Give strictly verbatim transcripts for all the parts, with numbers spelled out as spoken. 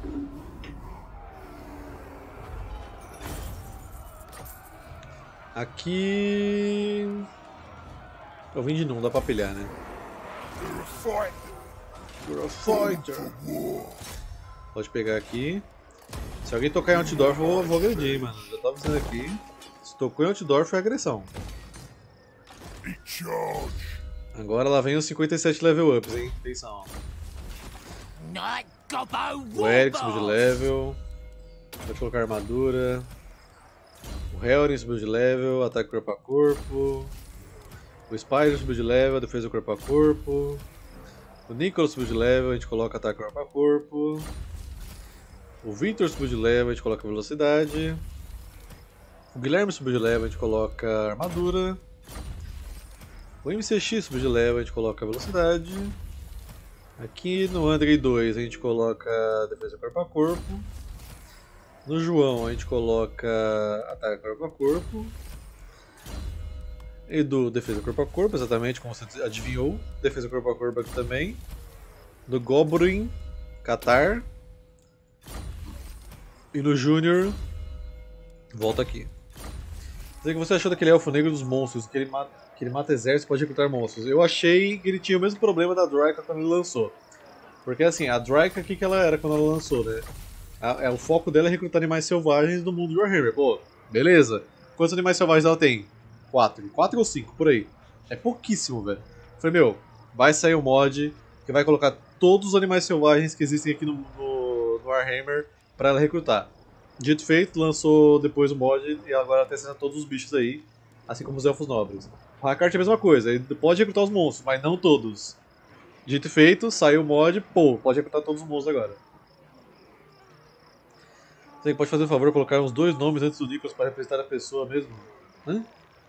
Aqui... Eu vim de não, dá pra pilhar, né? You're a fighter. Pode pegar aqui. Se alguém tocar em Altdorf, eu vou, vou agredir, mano. Já tô avisando aqui. Se tocou em Altdorf, foi agressão. Agora lá vem os cinquenta e sete level ups, hein? Atenção. O Eric subiu de level. Pode colocar armadura. O Helrin subiu de level, ataque corpo a corpo. O Spider subiu de level, defesa corpo a corpo. O Nicholas subiu de level, a gente coloca ataque corpo a corpo. O Victor subiu de level, a gente coloca velocidade. O Guilherme subiu de level, a gente coloca armadura. O M C X subiu de level, a gente coloca velocidade. Aqui no Andrei dois a gente coloca defesa corpo a corpo. No João a gente coloca ataque corpo a corpo. Edu, defesa corpo a corpo, exatamente como você adivinhou. Defesa corpo a corpo aqui também. No Goblin, Catar. E no Júnior, volta aqui. O que você achou daquele elfo negro dos monstros? Que ele mata, que ele mata exércitos e pode recrutar monstros. Eu achei que ele tinha o mesmo problema da Draika quando ele lançou. Porque assim, a Draika, o que, que ela era quando ela lançou, né? A, a, o foco dela é recrutar animais selvagens do mundo de Warhammer. Pô, beleza. Quantos animais selvagens ela tem? Quatro. Quatro ou cinco, por aí. É pouquíssimo, velho. Falei, meu, vai sair um mod que vai colocar todos os animais selvagens que existem aqui no, no, no Warhammer pra ela recrutar. Dito feito, lançou depois o mod e agora tem acesso a todos os bichos aí, assim como os elfos nobres. O Hakart é a mesma coisa, ele pode recrutar os monstros, mas não todos. Dito feito, saiu o mod, pô, pode recrutar todos os monstros agora. Você pode fazer o favor de colocar uns dois nomes antes do Nicholas para representar a pessoa mesmo? Hã?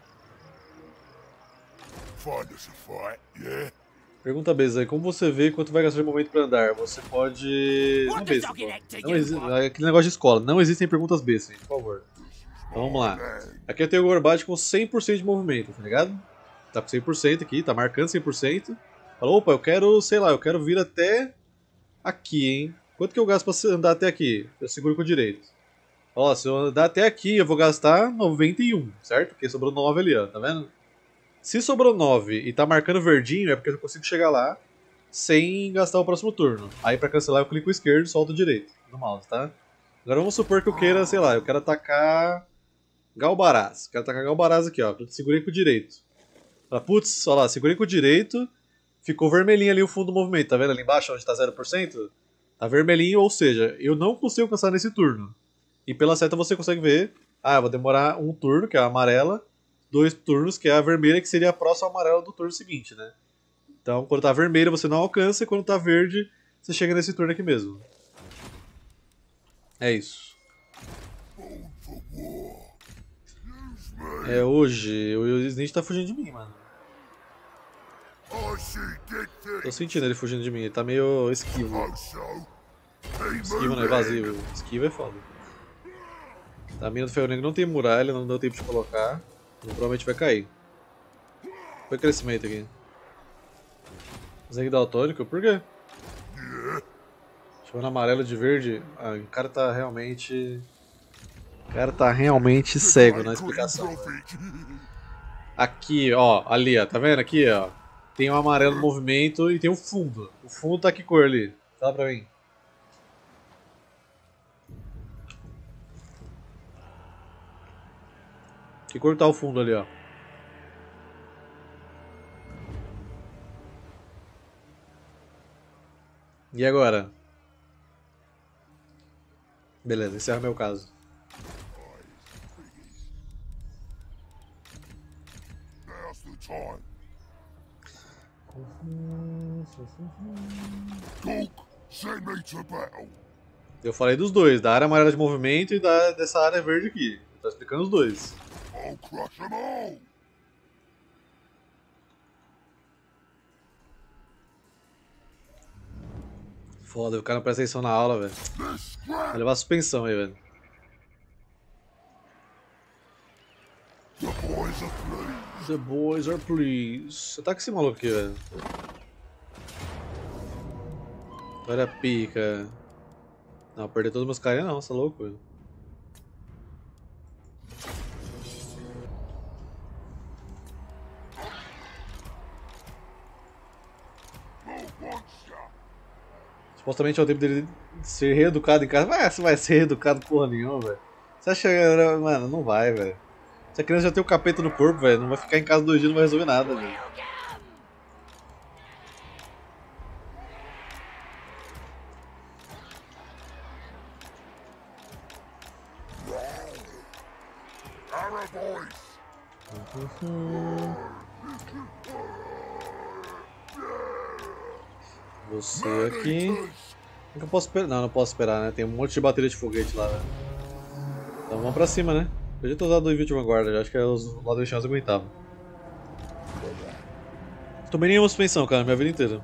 Pergunta Beza, como você vê quanto vai gastar de momento para andar? Você pode... Não, Beza, não existe... Aquele negócio de escola, não existem perguntas Beza, por favor. Então vamos lá. Aqui eu tenho o Gorbat com cem por cento de movimento, tá ligado? Tá com cem por cento aqui, tá marcando cem por cento. Falou, opa, eu quero, sei lá, eu quero vir até aqui, hein? Quanto que eu gasto pra andar até aqui? Eu seguro com o direito. Ó, se eu andar até aqui, eu vou gastar noventa e um, certo? Porque sobrou nove ali, ó, tá vendo? Se sobrou nove e tá marcando verdinho, é porque eu consigo chegar lá sem gastar o próximo turno. Aí pra cancelar eu clico esquerdo e solto o direito no mouse, tá? Agora vamos supor que eu queira, sei lá, eu quero atacar Galbaraz. Quero atacar Galbaraz aqui, ó. Segurei com o direito. Putz, olha lá, segurei com o direito. Ficou vermelhinho ali o fundo do movimento, tá vendo ali embaixo onde tá zero por cento? Tá vermelhinho, ou seja, eu não consigo alcançar nesse turno. E pela seta você consegue ver, ah, eu vou demorar um turno, que é a amarela, dois turnos, que é a vermelha, que seria a próxima amarela do turno seguinte, né? Então, quando tá vermelha você não alcança, e quando tá verde, você chega nesse turno aqui mesmo. É isso. É, hoje, o Snitch tá fugindo de mim, mano. Tô sentindo ele fugindo de mim, ele tá meio esquivo. Esquivo não, evasivo. Esquivo é foda. A mina do Ferro Negro não tem muralha, não deu tempo de colocar. Então, provavelmente vai cair. Foi crescimento aqui. Zangue daltônico? Por quê? Chamando amarelo de verde. Ah, o cara tá realmente... O cara tá realmente cego na explicação. Aqui, ó. Ali, ó. Tá vendo? Aqui, ó. Tem um amarelo no movimento e tem o fundo. O fundo tá que cor ali? Fala pra mim. Que cor tá o fundo ali, ó? E agora? Beleza, encerra meu caso. Eu falei dos dois, da área amarela de movimento e da, dessa área verde aqui. Tô explicando os dois. Foda, o cara não presta atenção na aula, velho. Vai levar suspensão aí, velho. The boys are pleased. Você tá com esse maluco aqui, velho. Olha a pica. Não, perder todos os meus carinha não, você é louco, velho. Supostamente é o tempo dele ser reeducado em casa. Mas você vai ser reeducado porra nenhuma, velho. Você acha que. Mano, não vai, velho. Se a criança já tem o capeta no corpo, velho, não vai ficar em casa dois dias, não vai resolver nada, velho. Uhum. Você aqui. O que eu posso esperar? Não, não posso esperar, né? Tem um monte de bateria de foguete lá, velho. Então vamos pra cima, né? Podia ter usado o Invite Vanguard, já acho que os ladrões de chance aguentavam. Tomei nenhuma suspensão, cara, minha vida inteira.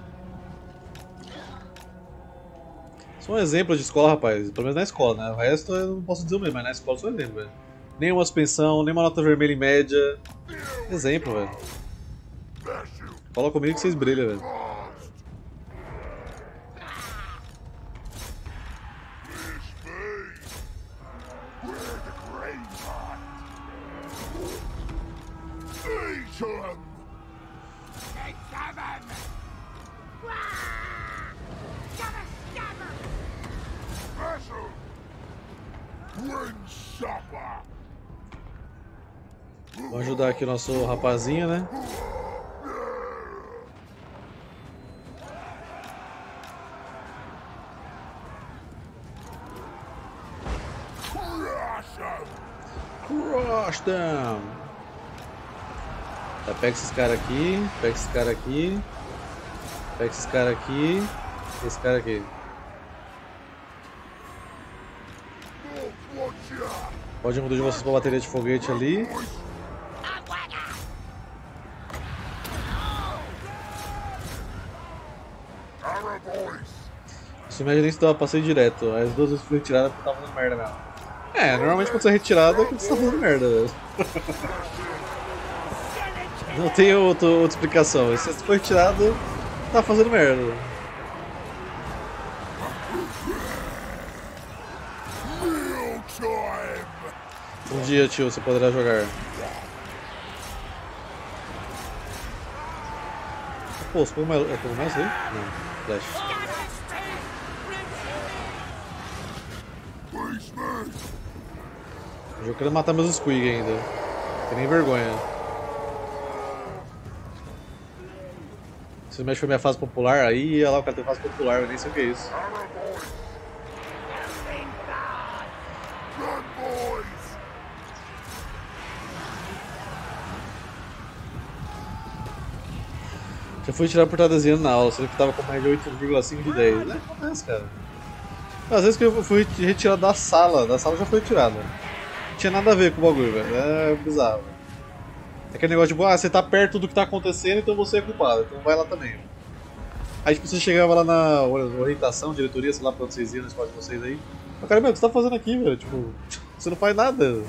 Sou um exemplo de escola, rapaz. Pelo menos na escola, né? O resto eu não posso dizer o mesmo, mas na escola sou um exemplo, velho. Nenhuma suspensão, nenhuma nota vermelha em média. Exemplo, velho. Fala comigo que vocês brilham, velho. Vamos ajudar aqui o nosso rapazinho, né? Crush them! Tá, pega esses caras aqui, pega esses caras aqui, pega esses caras aqui, esse cara aqui. Pode um de vocês pra bateria de foguete ali. Isso imagina nem se dava passeio direto. As duas vezes fui retirada porque tava fazendo merda mesmo. É, normalmente quando você é retirado é quando você tá fazendo merda, velho. Não tem outra, outra explicação. Se você foi retirado, tá fazendo merda. Um dia, tio, você poderá jogar. Pô, você pegou mais, pegou mais aí? Não, flash. Eu quero matar meus squig ainda. Tem nem vergonha. Se mexe foi minha fase popular, aí ia lá o cara tem fase popular, eu nem sei o que é isso. Já fui tirar por estar desenhando na aula, sendo que tava com mais de oito vírgula cinco de dez. Né? Acontece, cara. Às vezes que eu fui retirado da sala, da sala já foi retirada. Não tinha nada a ver com o bagulho, velho. É bizarro. É aquele negócio tipo, ah, você tá perto do que tá acontecendo, então você é culpado, então vai lá também. Aí tipo, você chegava lá na orientação, diretoria, sei lá pra onde vocês iam na escola de vocês aí. Mas cara, meu, o que você tá fazendo aqui, velho? Tipo, você não faz nada.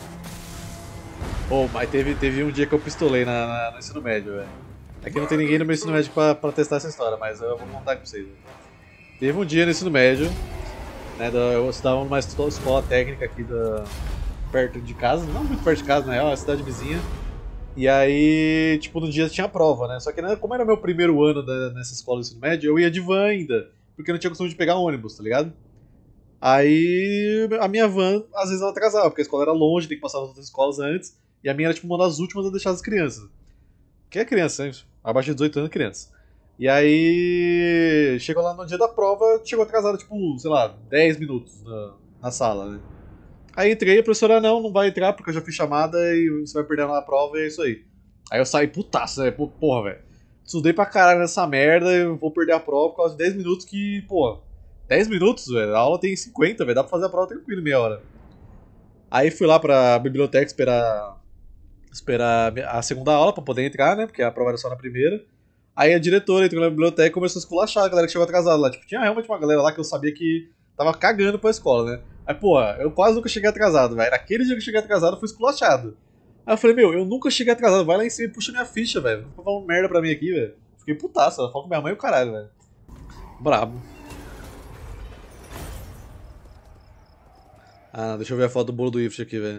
Oh, mas teve, teve um dia que eu pistolei na, na, no ensino médio, velho. Aqui não tem ninguém no meu ensino médio pra, pra testar essa história, mas eu vou contar com vocês. Véio. Teve um dia no ensino médio, né, da, eu estudava numa escola técnica aqui da, perto de casa, não muito perto de casa, na real, é uma cidade vizinha. E aí, tipo, no dia tinha prova, né? Só que como era meu primeiro ano da, nessa escola de ensino médio, eu ia de van ainda, porque eu não tinha costume de pegar ônibus, tá ligado? Aí a minha van, às vezes ela atrasava, porque a escola era longe, tem que passar nas outras escolas antes, e a minha era tipo uma das últimas a deixar as crianças. Que é criança, hein? Abaixo de dezoito anos é criança. E aí, chegou lá no dia da prova, chegou atrasado, tipo, sei lá, dez minutos na, na sala, né? Aí entrei, a professora, não, não vai entrar porque eu já fiz chamada e você vai perder na prova e é isso aí. Aí eu saí putaço, né? Porra, velho. Estudei pra caralho nessa merda e eu vou perder a prova por causa de dez minutos que, pô, dez minutos, velho? A aula tem cinquenta, velho, dá pra fazer a prova tranquilo, meia hora. Aí fui lá pra biblioteca esperar, esperar a segunda aula pra poder entrar, né? Porque a prova era só na primeira. Aí a diretora entrou na biblioteca e começou a esculachar a galera que chegou atrasada lá. Tipo, tinha realmente uma galera lá que eu sabia que tava cagando pra escola, né? Aí, pô, eu quase nunca cheguei atrasado, velho. Naquele dia que eu cheguei atrasado, eu fui esculachado. Aí eu falei, meu, eu nunca cheguei atrasado, vai lá em cima e puxa minha ficha, velho. Não fica falando merda pra mim aqui, velho. Fiquei putaço, ela falou com minha mãe e o caralho, velho. Brabo. Ah, deixa eu ver a foto do bolo do Ifrit aqui, velho.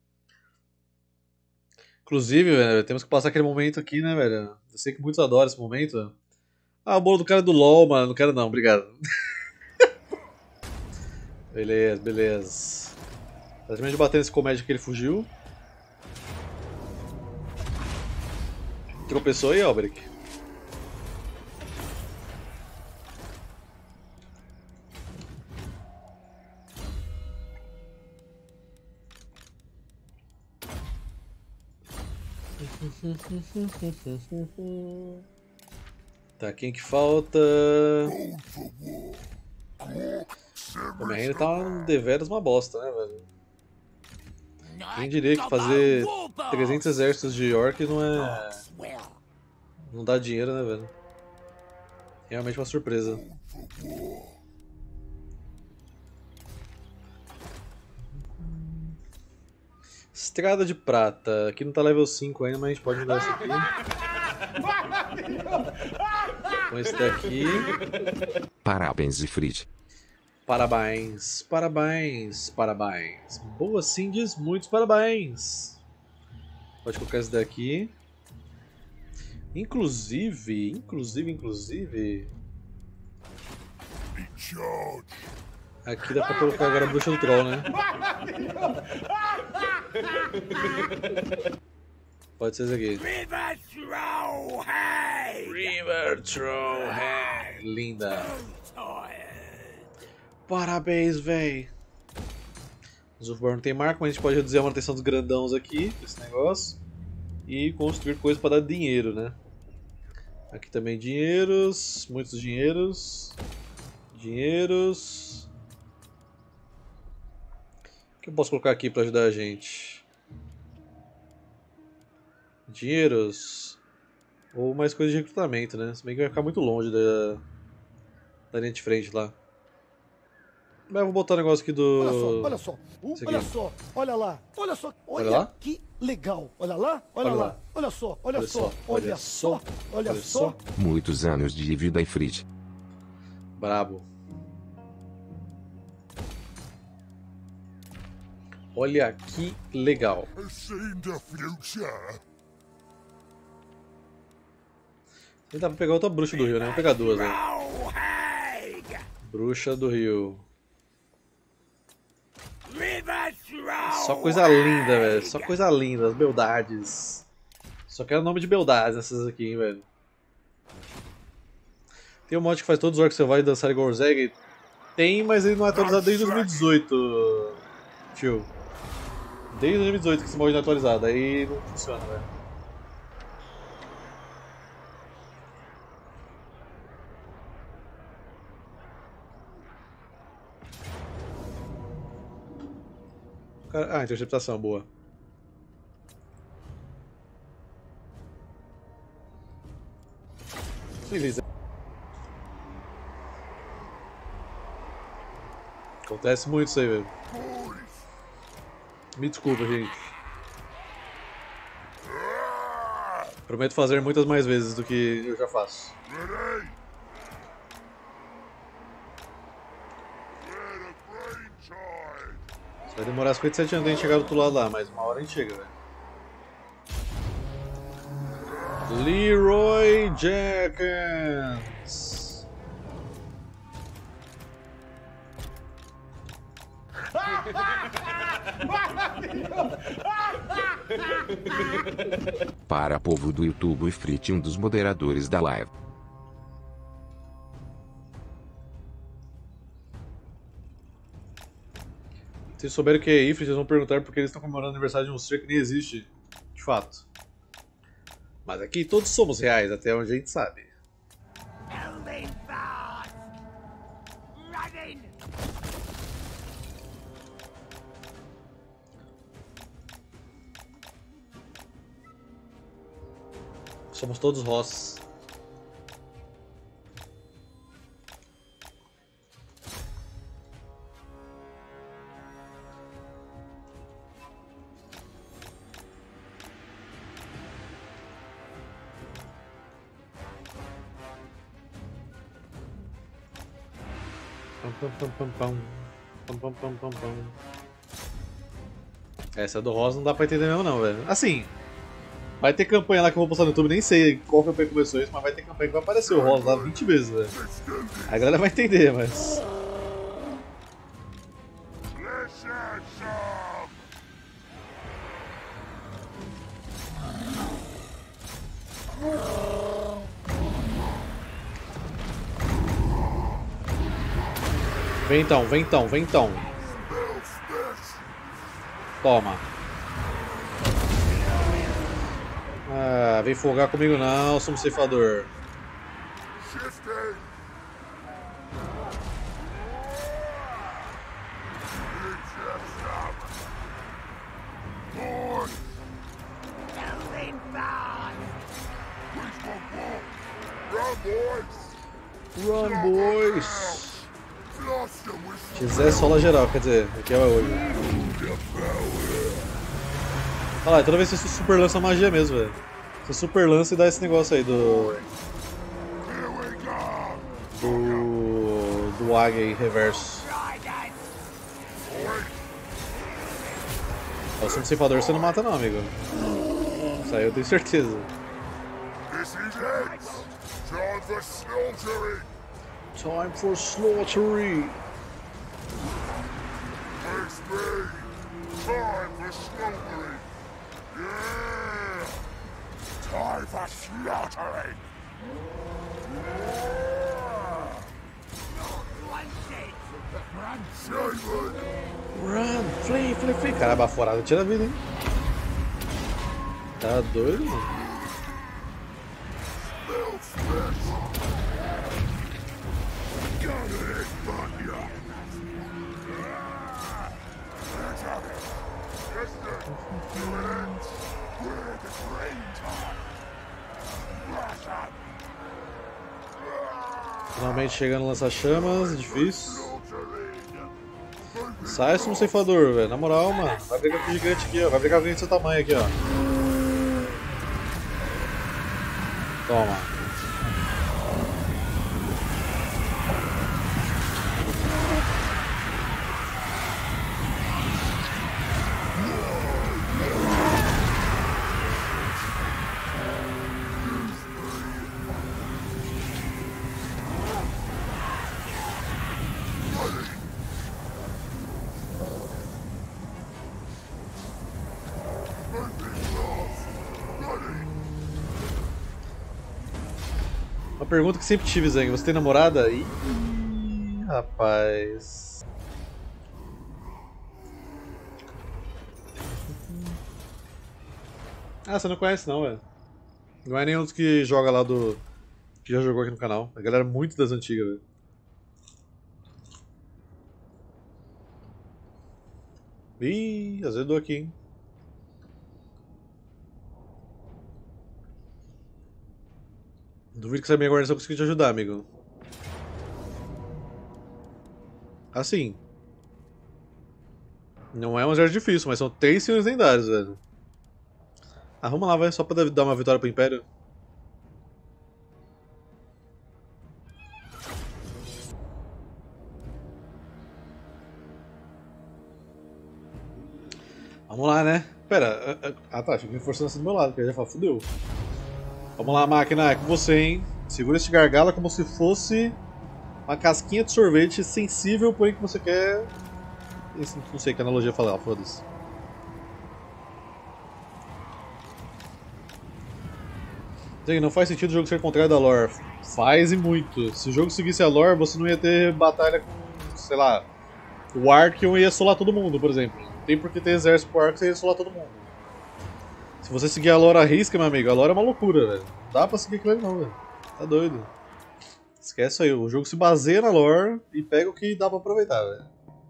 Inclusive, velho, temos que passar aquele momento aqui, né, velho? Eu sei que muitos adoram esse momento. Ah, o bolo do cara do LoL, mano. Não quero não, obrigado. Beleza, beleza. Praticamente batendo esse comédia que ele fugiu. Tropeçou aí, Albrick. Tá, quem que falta? Pô, minha reina tá deveras uma bosta, né, velho? Quem diria que fazer trezentos exércitos de orc não é... não dá dinheiro, né, velho? Realmente uma surpresa. Estrada de prata. Aqui não tá level cinco ainda, mas a gente pode mudar isso aqui. Com esse daqui. Parabéns, Ifrit. Parabéns, parabéns, parabéns. Boa sim, diz muitos parabéns. Pode colocar esse daqui. Inclusive, inclusive, inclusive... Aqui dá pra colocar agora a bruxa do troll, né? Pode ser esse aqui. River Trollhand! River Trollhand. Linda. Parabéns, véi. O Zulfborn não tem marca, mas a gente pode reduzir a manutenção dos grandãos aqui, esse negócio. E construir coisas para dar dinheiro, né? Aqui também dinheiros, muitos dinheiros. Dinheiros. O que eu posso colocar aqui para ajudar a gente? Dinheiros. Ou mais coisas de recrutamento, né? Se bem que vai ficar muito longe da, da linha de frente lá. Mas eu vou botar o negócio aqui do... Olha só, olha só, uh, olha só, olha lá, olha só, olha, Olha lá. que legal, olha lá, olha, Olha lá. lá. olha só, olha, Olha só, só, olha olha só, só, olha olha só. só. Muitos anos de vida, Ifrit. Brabo. Olha que legal. Dá pra pegar outra bruxa do rio, né? Vamos pegar duas, né? Bruxa do rio. Só coisa linda, velho. Só coisa linda. As beldades. Só quero nome de beldades nessas aqui, hein, velho. Tem um mod que faz todos os orcs selvagens dançarem igual o Zeg. Tem, mas ele não é atualizado desde dois mil e dezoito. Tio. Desde dois mil e dezoito que esse mod não é atualizado. Aí não funciona, velho. Ah, interceptação, boa. Beleza. Acontece muito isso aí, velho. Me desculpa, gente. Prometo fazer muitas mais vezes do que eu já faço. Vai demorar cinquenta e sete anos pra gente chegar do outro lado lá, mas uma hora a gente chega, velho. Leroy Jenkins. Para povo do YouTube, Ifrit, um dos moderadores da live. Se vocês souberem o que é Ifrit, vocês vão perguntar porque eles estão comemorando o aniversário de um ser que nem existe, de fato. Mas aqui todos somos reais, até onde a gente sabe. Somos todos Ross. Pam, pam, pam, pam, pam. Pam, pam, pam, pam, pam. Essa do Rosa não dá pra entender mesmo não, velho. Assim, vai ter campanha lá que eu vou postar no YouTube, nem sei qual campanha começou isso, mas vai ter campanha que vai aparecer o Rosa lá vinte vezes, velho. A galera vai entender, mas... Vem então, vem então, vem então. Toma. Ah, vem folgar comigo não, sumo ceifador. Run, boys! X é sola geral, quer dizer, aqui é hoje. Olha lá, toda vez que você super lança magia mesmo, velho. Você super lança e dá esse negócio aí do. Do. Do águia aí, reverso. O sumo ceifador você não mata, não, amigo. Isso aí eu tenho certeza. Time for slaughtering. Time for slaughtering. Yeah. Time for slaughtering. Run, flee, flee, flee. Cara, baforado tira a vida, hein? Tá doido, mano? Finalmente chegando lança-chamas, difícil. Sai, sumo ceifador, velho. Na moral, mano. Vai brigar com o gigante aqui, ó. Vai brigar com o gigante do seu tamanho aqui, ó. Toma. Uma pergunta que sempre tive, Zang. Você tem namorada? Ih, rapaz. Ah, você não conhece não, velho. Não é nenhum dos que joga lá do... que já jogou aqui no canal. A galera é muito das antigas, velho. Ih, azedou aqui, hein. Duvido que essa minha guarnição consiga te ajudar, amigo. Assim. Não é um exército difícil, mas são três senhores lendários, velho. Ah, vamos lá, vai, só pra dar uma vitória pro Império. Vamos lá, né? Pera, ah tá, fica reforçando assim do meu lado, porque eu já falo, fudeu. Vamos lá, máquina, é com você, hein? Segura este gargalo como se fosse uma casquinha de sorvete sensível, porém que você quer... Não sei que analogia falar, foda-se. Não faz sentido o jogo ser contrário da lore. Faz e muito. Se o jogo seguisse a lore, você não ia ter batalha com, sei lá, o Archeon ia solar todo mundo, por exemplo. Não tem por que ter exército pro Archeon, você ia solar todo mundo. Se você seguir a lore à risca, meu amigo, a lore é uma loucura, velho. Não dá pra seguir aquilo ali não, velho. Tá doido. Esquece aí, o jogo se baseia na lore e pega o que dá pra aproveitar, velho.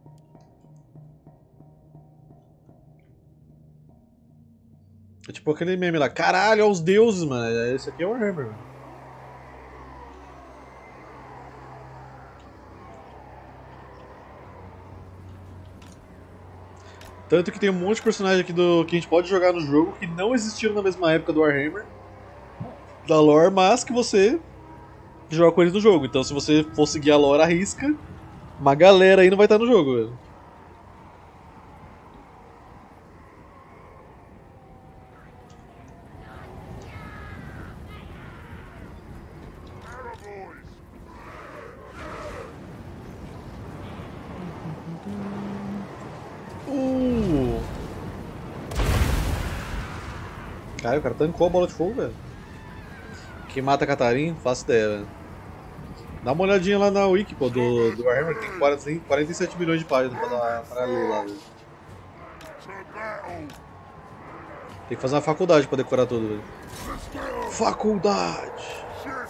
É tipo aquele meme lá, caralho, aos deuses, mano. Esse aqui é o Warhammer, mano. Tanto que tem um monte de personagem aqui do que a gente pode jogar no jogo que não existiram na mesma época do Warhammer, da lore, mas que você joga com eles no jogo. Então se você for seguir a lore à risca, uma galera aí não vai estar no jogo, velho. Cara, o cara tancou a bola de fogo, velho. Quem mata Catarina? Faço ideia, velho. Dá uma olhadinha lá na wiki, pô, do, do Warhammer. Tem quarenta e sete milhões de páginas pra, dar, pra ler lá, velho. Tem que fazer uma faculdade pra decorar tudo, velho. Faculdade!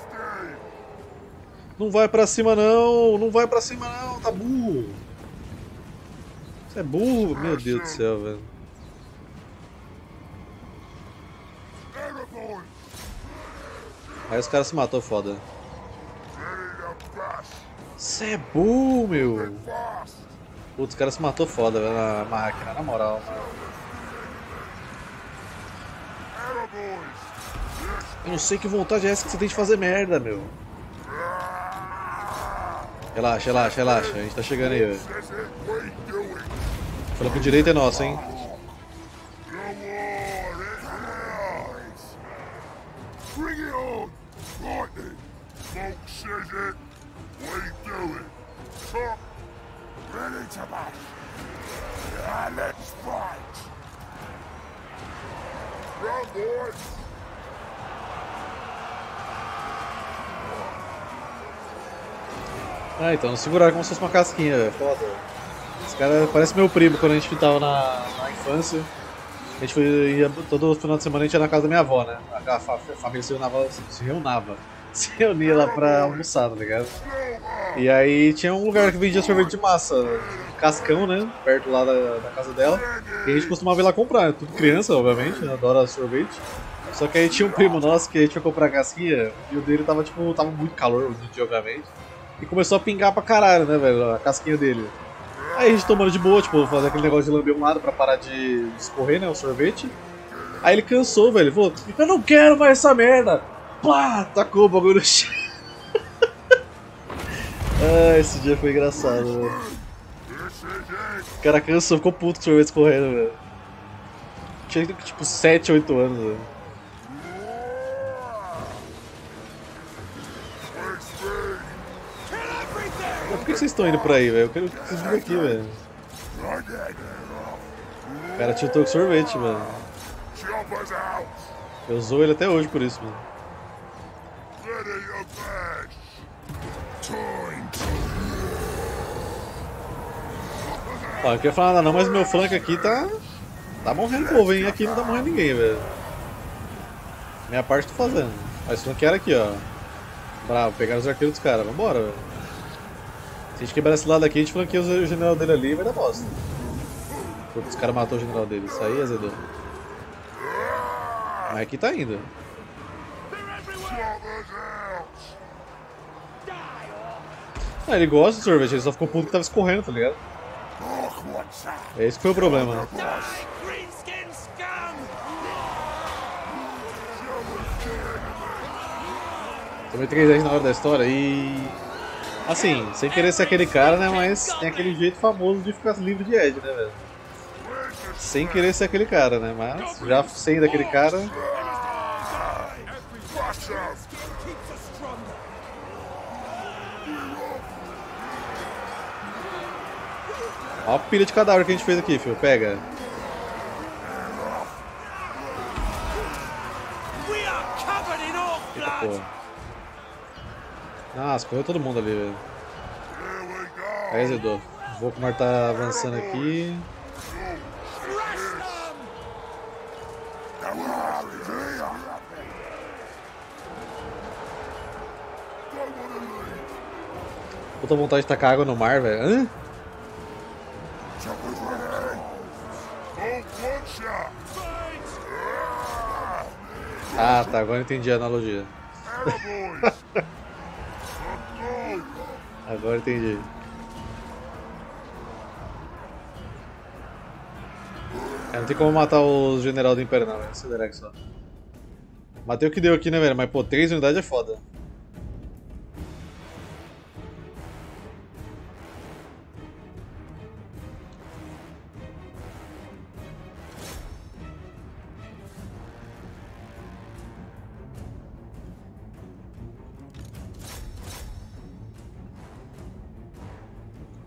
Não vai pra cima não, não vai pra cima não, tá burro. Você é burro? Meu Deus do céu, velho. Aí os caras se matou, foda. Você é burro, meu. Putz, os caras se matou foda, velho, na máquina, na moral, mano. Eu não sei que vontade é essa que você tem de fazer merda, meu. Relaxa, relaxa, relaxa. A gente tá chegando aí, velho. Falando que o direito é nosso, hein? Ah, então seguraram como se fosse uma casquinha, velho. Foda. Esse cara parece meu primo quando a gente tava na, na infância. A gente foi, ia, todo final de semana a gente ia na casa da minha avó, né? A, a, a família se reunava, se reunava, se reunia lá pra almoçar, tá ligado? E aí tinha um lugar que vendia sorvete de massa, cascão, né? Perto lá da, da casa dela. E a gente costumava ir lá comprar, né? Tudo criança, obviamente, né? Adora sorvete. Só que aí tinha um primo nosso que a gente ia comprar casquinha e o dele tava, tipo, tava muito calor no dia, obviamente. E começou a pingar pra caralho, né, velho, a casquinha dele. Aí a gente tomando de boa, tipo, fazer aquele negócio de lamber um lado pra parar de escorrer, né, o sorvete. Aí ele cansou, velho, ele falou, eu não quero mais essa merda! Pá! Tacou o bagulho no chão. Ah, esse dia foi engraçado, velho. O cara cansou, ficou puto com o sorvete escorrendo, velho. Tinha, tipo, sete, oito anos, velho. Por que vocês estão indo por aí, velho? Eu quero que vocês virem aqui, velho. O cara tiltou com sorvete, mano. Eu zoo ele até hoje por isso, mano. Ó, eu não queria falar nada não, mas meu flanco aqui tá... Tá morrendo povo, hein? Aqui não tá morrendo ninguém, velho. Minha parte tô fazendo. Mas flanquearam aqui, ó. Bravo, pegaram os arqueiros dos caras. Vambora, velho. Se a gente quebrar esse lado aqui, a gente flanqueia o general dele ali e vai dar bosta. Porque os caras matou o general dele. Isso aí azedou. Mas aqui tá indo. Ah, ele gosta de sorvete, ele só ficou puto que tava escorrendo, tá ligado? É esse que foi o problema. Tomei três dez na hora da história e... Assim, sem querer ser aquele cara, né, mas tem aquele jeito famoso de ficar livre de Ed, né, velho? Sem querer ser aquele cara, né, mas já sendo aquele cara... Olha a pilha de cadáver que a gente fez aqui, filho, pega. Eita porra. Nossa, correu todo mundo ali, velho. Aí, Zedô. Vou como tá avançando aqui. Puta vontade de tacar água no mar, velho. Hã? Ah, tá. Agora eu entendi a analogia. Agora entendi. É, não tem como matar o general do Império não, velho. Acelerar aqui só. Matei o que deu aqui, né, velho? Mas pô, três unidades é foda.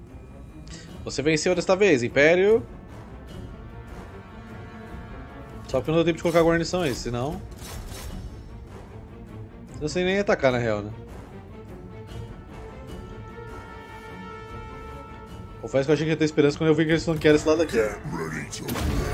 Você venceu desta vez, Império. Só porque não deu tempo de colocar a guarnição aí, senão... Não sei nem atacar na real, né? Confesso que eu achei que ia ter esperança quando eu vi que eles não querem esse lado aqui, ó. Ready to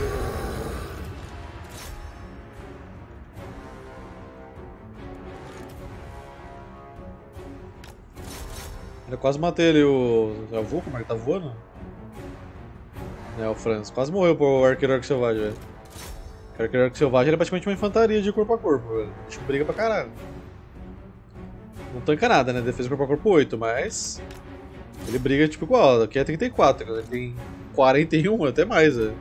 Eu quase matei ele, o... É o Vulcan, como é que tá voando? É, o Franz. Quase morreu pro Arqueiro Orc Selvagem, velho. O Arqueiro Orc Selvagem ele é praticamente uma infantaria de corpo a corpo, velho. A gente briga pra caralho. Não tanca nada, né? Defesa corpo a corpo oito, mas... Ele briga tipo igual, aqui é trinta e quatro, ele tem quarenta e um, até mais, velho.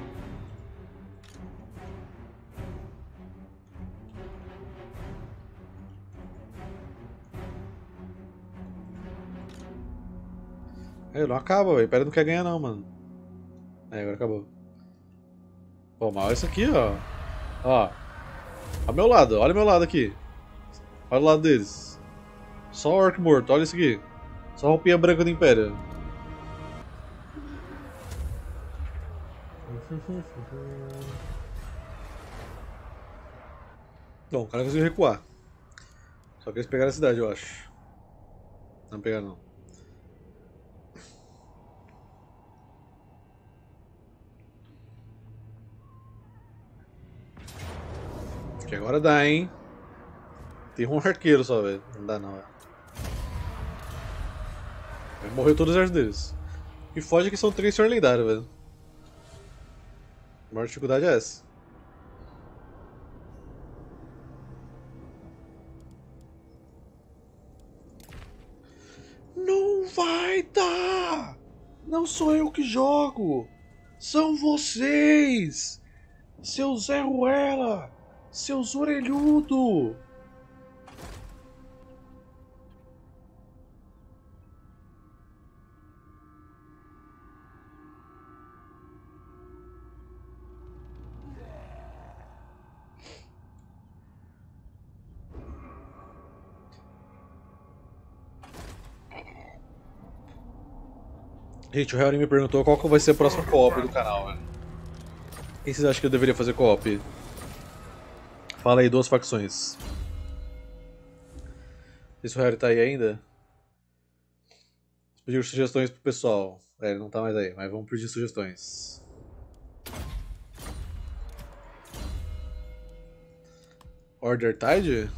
É, não acaba, velho. Pera, não quer ganhar não, mano. É, agora acabou. Pô, mal isso aqui, ó. Ó. Ao meu lado, olha o meu lado aqui. Olha o lado deles. Só orc morto, olha isso aqui. Só roupinha branca do Império. Bom, o cara conseguiu recuar. Só que eles pegaram a cidade, eu acho. Não pegaram não. Que agora dá, hein? Tem um arqueiro só, velho. Não dá não, velho. Morreu todos os exércitos deles. E foge que são três senhor lendário, velho. A maior dificuldade é essa. Não vai dar! Não sou eu que jogo! São vocês! Seu Zé Ruela! Seus orelhudo! Gente, o Harry me perguntou qual que vai ser o próximo co-op do canal, velho. Quem vocês acham que eu deveria fazer co-op? Fala aí, duas facções. Não sei se o Harry tá aí ainda. Pedir sugestões pro pessoal. É, ele não tá mais aí, mas vamos pedir sugestões. Order Tide?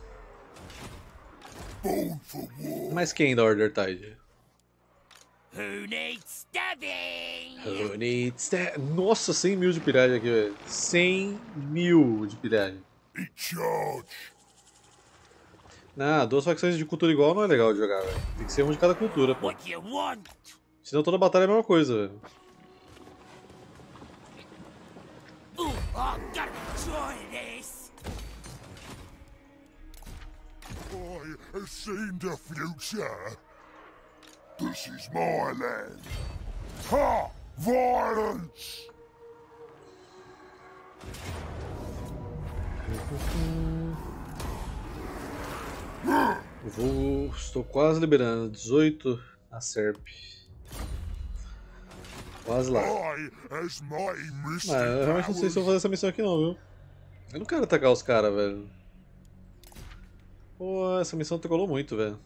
Mas quem da Order Tide? Who needs stabbing? Who needs stab... Nossa, cem mil de piragem aqui, velho. cem mil de piragem. charge. Não, duas facções de cultura igual não é legal de jogar, velho. Tem que ser um de cada cultura, pô. What do you want? Senão toda batalha é a mesma coisa, velho. Ooh, I gotta try this. I have seen the future. This is my land. Ha! Violence! Vou... Estou quase liberando. dezoito a Serp. Quase lá. I, as my mystic Ah, eu realmente não sei se eu vou fazer essa missão aqui não, viu? Eu não quero atacar os caras, velho. Pô, essa missão tricolou muito, velho.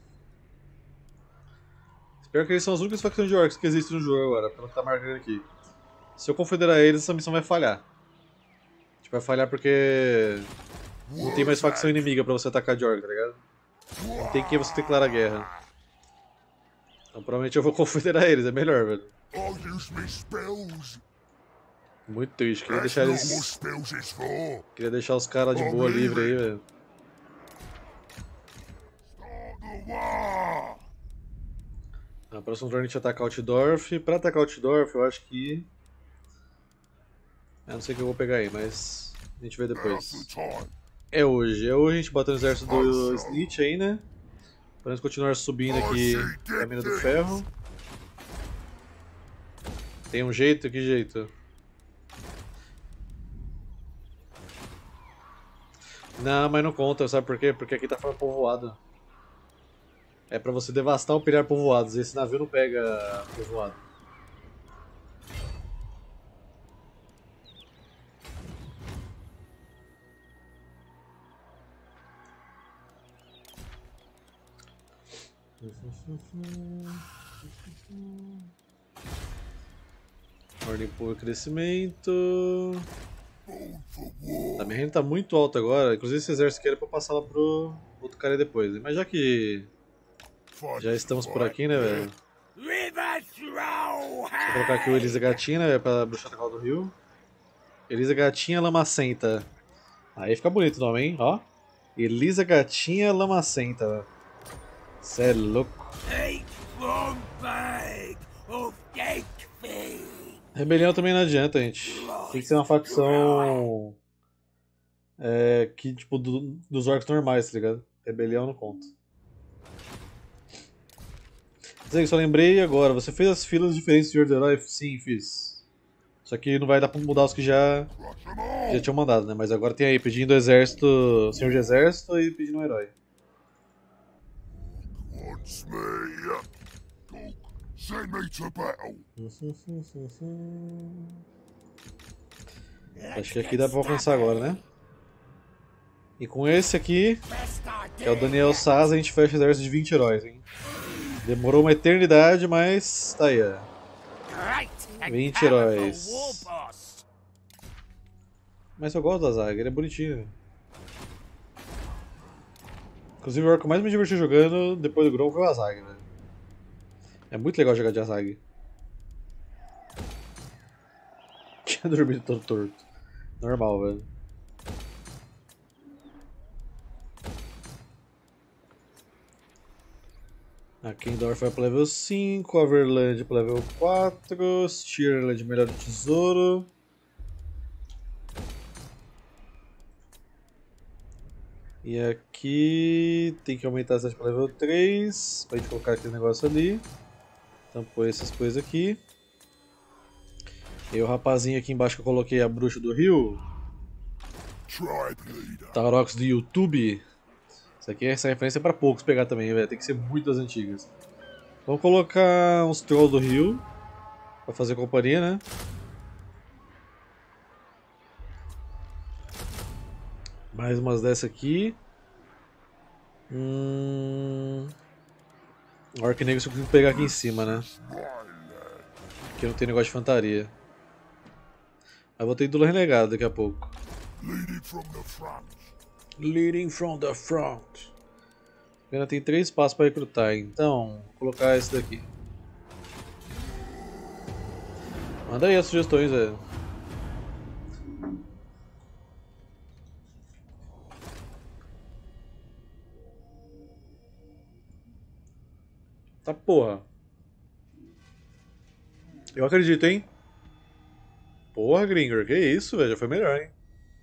Pior que eles são as únicas facções de orcs que existem no jogo agora, pelo que tá marcando aqui. Se eu confederar eles, essa missão vai falhar. A gente vai falhar porque não tem mais facção inimiga pra você atacar de orc, tá ligado? Não tem quem você declarar guerra. Então provavelmente eu vou confederar eles, é melhor, velho. I use me spells. Muito triste, queria That's deixar not what eles. spells is for. Queria deixar os caras de boa livre aí, velho. Start the war. Na próxima turno a gente atacar Altdorf. Pra atacar Altdorf, eu acho que. Eu não sei o que eu vou pegar aí, mas a gente vê Now's depois. the time. É hoje, é hoje a gente bota no exército do Snitch aí, né? Podemos continuar subindo aqui a mina do ferro. Tem um jeito? Que jeito? Não, mas não conta, sabe por quê? Porque aqui tá fora povoado. É pra você devastar ou pilhar povoados, esse navio não pega povoado. Ordem por crescimento. A minha renda tá muito alta agora. Inclusive esse exército aqui era pra passar lá pro outro cara depois. Mas já que já estamos por aqui, né, velho? Vou colocar aqui o Elisa Gatinha, né, pra bruxa atacar do rio. Elisa Gatinha Lamacenta. Aí fica bonito o nome, hein? Ó. Elisa Gatinha Lamacenta. Cê é louco. Rebelião também não adianta, gente. Tem que ser uma facção é, que, tipo, do, dos orcs normais, tá ligado? Rebelião não conta. Só lembrei agora, você fez as filas diferentes de Order Life? Sim, fiz. Só que não vai dar pra mudar os que já, já tinham mandado, né? Mas agora tem aí pedindo exército, senhor de exército e pedindo um herói. Wants me. Go. Send me to battle. Acho que aqui dá pra alcançar agora, né? E com esse aqui, que é o Daniel Saz, a gente fecha o exército de vinte heróis, hein? Demorou uma eternidade, mas tá aí, ó. vinte heróis. Mas eu gosto da Zaga, ele é bonitinho. Inclusive o orc que eu mais me diverti jogando depois do Grom foi o Azag, velho. É muito legal jogar de Azag. Tinha dormido todo torto. Normal, velho. A Kendorf vai pro level cinco, Averland pro level quatro, Stirland melhor do tesouro. E aqui tem que aumentar a cidade para level três, pra gente colocar aquele negócio ali. Então põe essas coisas aqui. E o rapazinho aqui embaixo que eu coloquei, a bruxa do rio. Tarox do YouTube. Isso aqui, essa referência é pra poucos pegar também, velho. Tem que ser muito das antigas. Vamos colocar uns Trolls do rio pra fazer companhia, né? Mais umas dessa aqui. Hum... Orc negro só consigo pegar aqui em cima, né? Aqui não tem negócio de infantaria. Mas vou ter ídolo renegado daqui a pouco. Leading from the front. Leading from the front. Ainda tem três passos para recrutar, então vou colocar esse daqui. Manda aí as sugestões, velho. Tá porra. Eu acredito, hein? Porra, Gringer, que isso, velho? Já foi melhor, hein?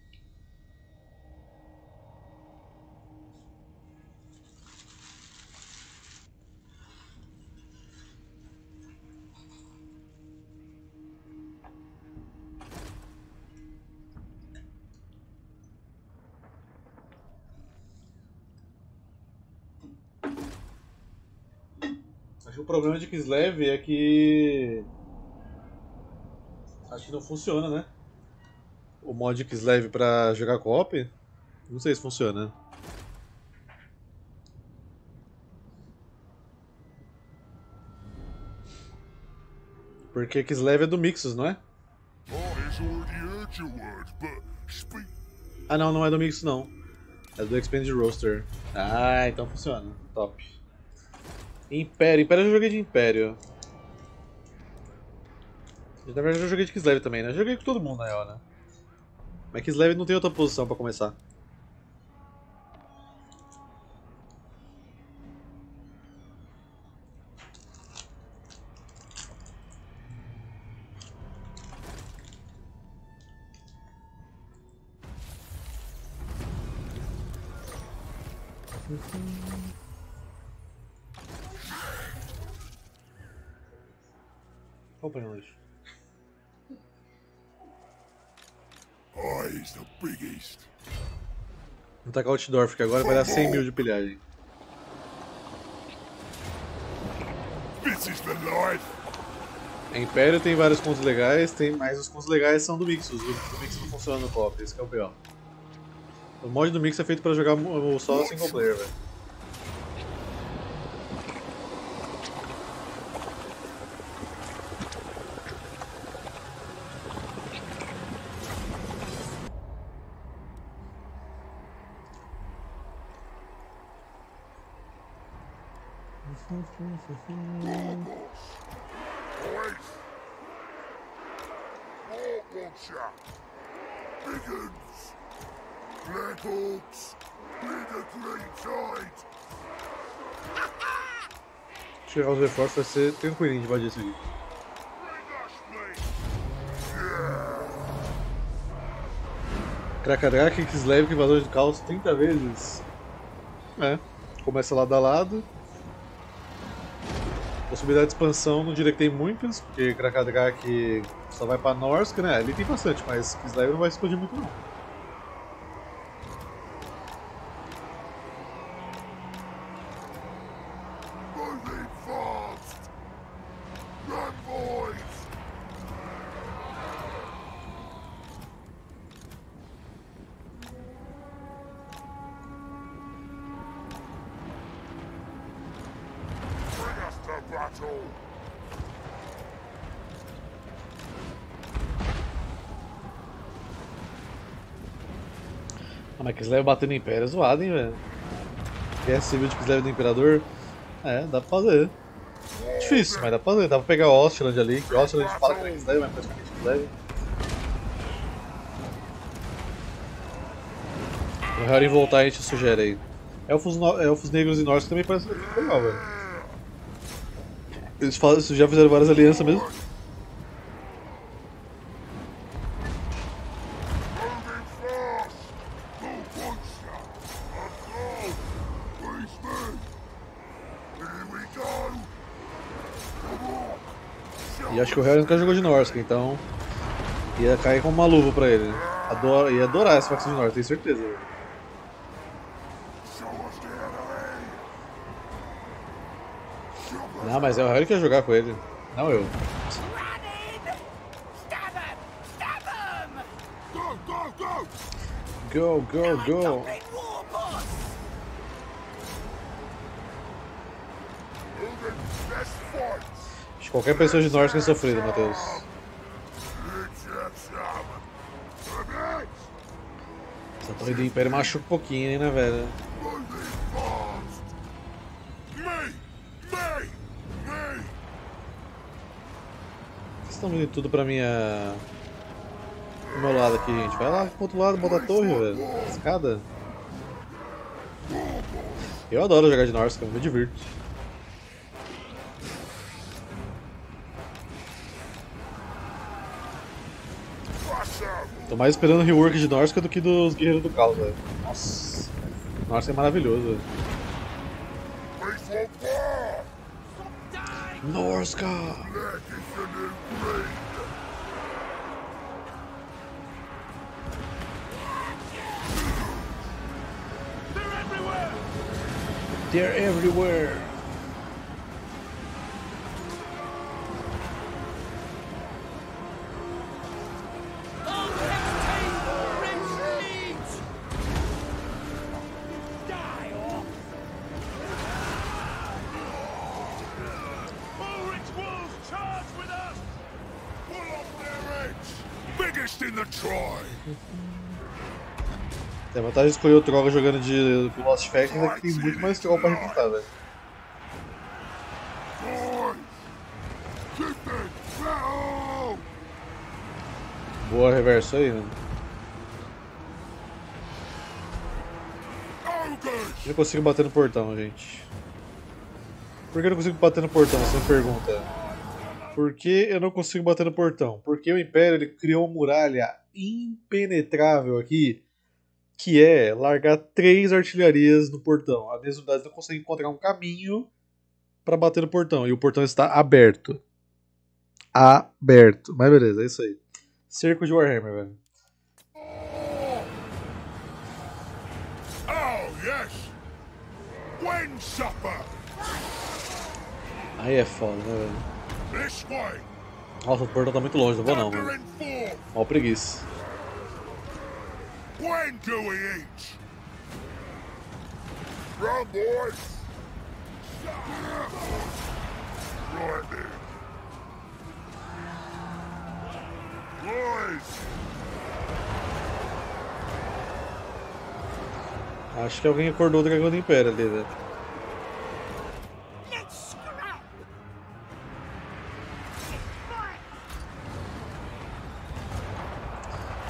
Acho que o problema de Kislev é que... acho que não funciona, né? O mod Kislev pra jogar co-op, não sei se funciona. Porque Kislev é do Mixus, não é? Ah não, não é do Mixus não. É do Expanded Roster. Ah, então funciona. Top. Império. Império eu já joguei de Império. Na verdade eu joguei de Kislev também, né? Eu joguei com todo mundo na real, né? Mas Kislev não tem outra posição pra começar. Opa, não. Eyes the biggest. Vou tacar o Altdorf, que agora vai dar cem mil de pilhagem. This is the life. A Império tem vários pontos legais, tem, mas os pontos legais são do Mixus. O Mixus não funciona no co-op, esse que é o pior. O mod do Mix é feito pra jogar só single player, velho. Boys. More watcher. Biggins. Black Hawks. Lead the green side. Tirar os reforços vai ser tranquilinho de invadir isso aqui. Krakadrak e Kislev, invasores do caos trinta vezes. É, começa lado a lado. Possibilidade de expansão, não diria que tem muitas, porque Krakadrak só vai pra Norsk, né? Ali tem bastante, mas Kislev não vai explodir muito não. Moving fast. Run, boys. Bring us to battle. Ah, mas Kislev batendo em Império é zoado, hein, velho? Guerra civil de Kislev do Imperador? É, dá pra fazer. Difícil, mas dá pra fazer. Dá pra pegar o Ostland ali, que o Ostland fala que não é Kislev, mas praticamente Kislev. O Harry voltar a gente sugere aí. Elfos, no... Elfos negros e nórdicos também parece legal, velho. Eles falam, já fizeram várias alianças mesmo. Moving fast. No watcher. A go. Please me. Here we go. Come on. E acho que o Harry nunca jogou de Norsk, então ia cair como uma luva pra ele. Adora... Ia adorar essa facção de Norsk, tenho certeza, velho. Show us the enemy. Show us. Não, mas é o Harry que ia jogar com ele, não eu. Grab him! Stab him! Stab him! Go, go, go. Go, go, go! Goblin war boss! Moving. Let's fight. Acho que qualquer pessoa de Norsk é sofrido, Matheus. Let's have some. Come Essa torre do Império machuca um pouquinho, hein, né, velho? Moving fast. Me. Me. Me. Vocês estão vindo tudo pra minha... pro meu lado aqui, gente. Vai lá pro outro lado, bota a torre, velho. Escada. Eu adoro jogar de Norsk, eu me divirto. Crush 'em. Tô mais esperando o rework de Norsk do que dos Guerreiros do Caos, velho. Nossa. Norsk é maravilhoso, velho. We for war. Norska! Black is the new green. They're everywhere! Pull off their edge. Biggest in the try. Tem a vantagem de escolher o Troll jogando de com Lost Factions é que tem muito mais Troll pra representar, velho. Boys. Keep it battle. Boa reverso aí, né? Ogres. Eu não consigo bater no portão, gente. Por que eu não consigo bater no portão? Você me pergunta. Por que eu não consigo bater no portão? Porque o Império ele criou uma muralha impenetrável aqui, que é largar três artilharias no portão. As minhas unidades não conseguem encontrar um caminho para bater no portão. E o portão está aberto. Aberto. Mas beleza, é isso aí. Cerco de Warhammer, velho. Oh, yes. Wind supper. Aí é foda, né, velho? This way. Nossa, o portão tá muito longe, não vou não, Thunder mano. in four. Mal preguiça. When do we eat? Run, boys. Right then. Boys. Acho que alguém acordou o dragão do Império ali, velho. Let's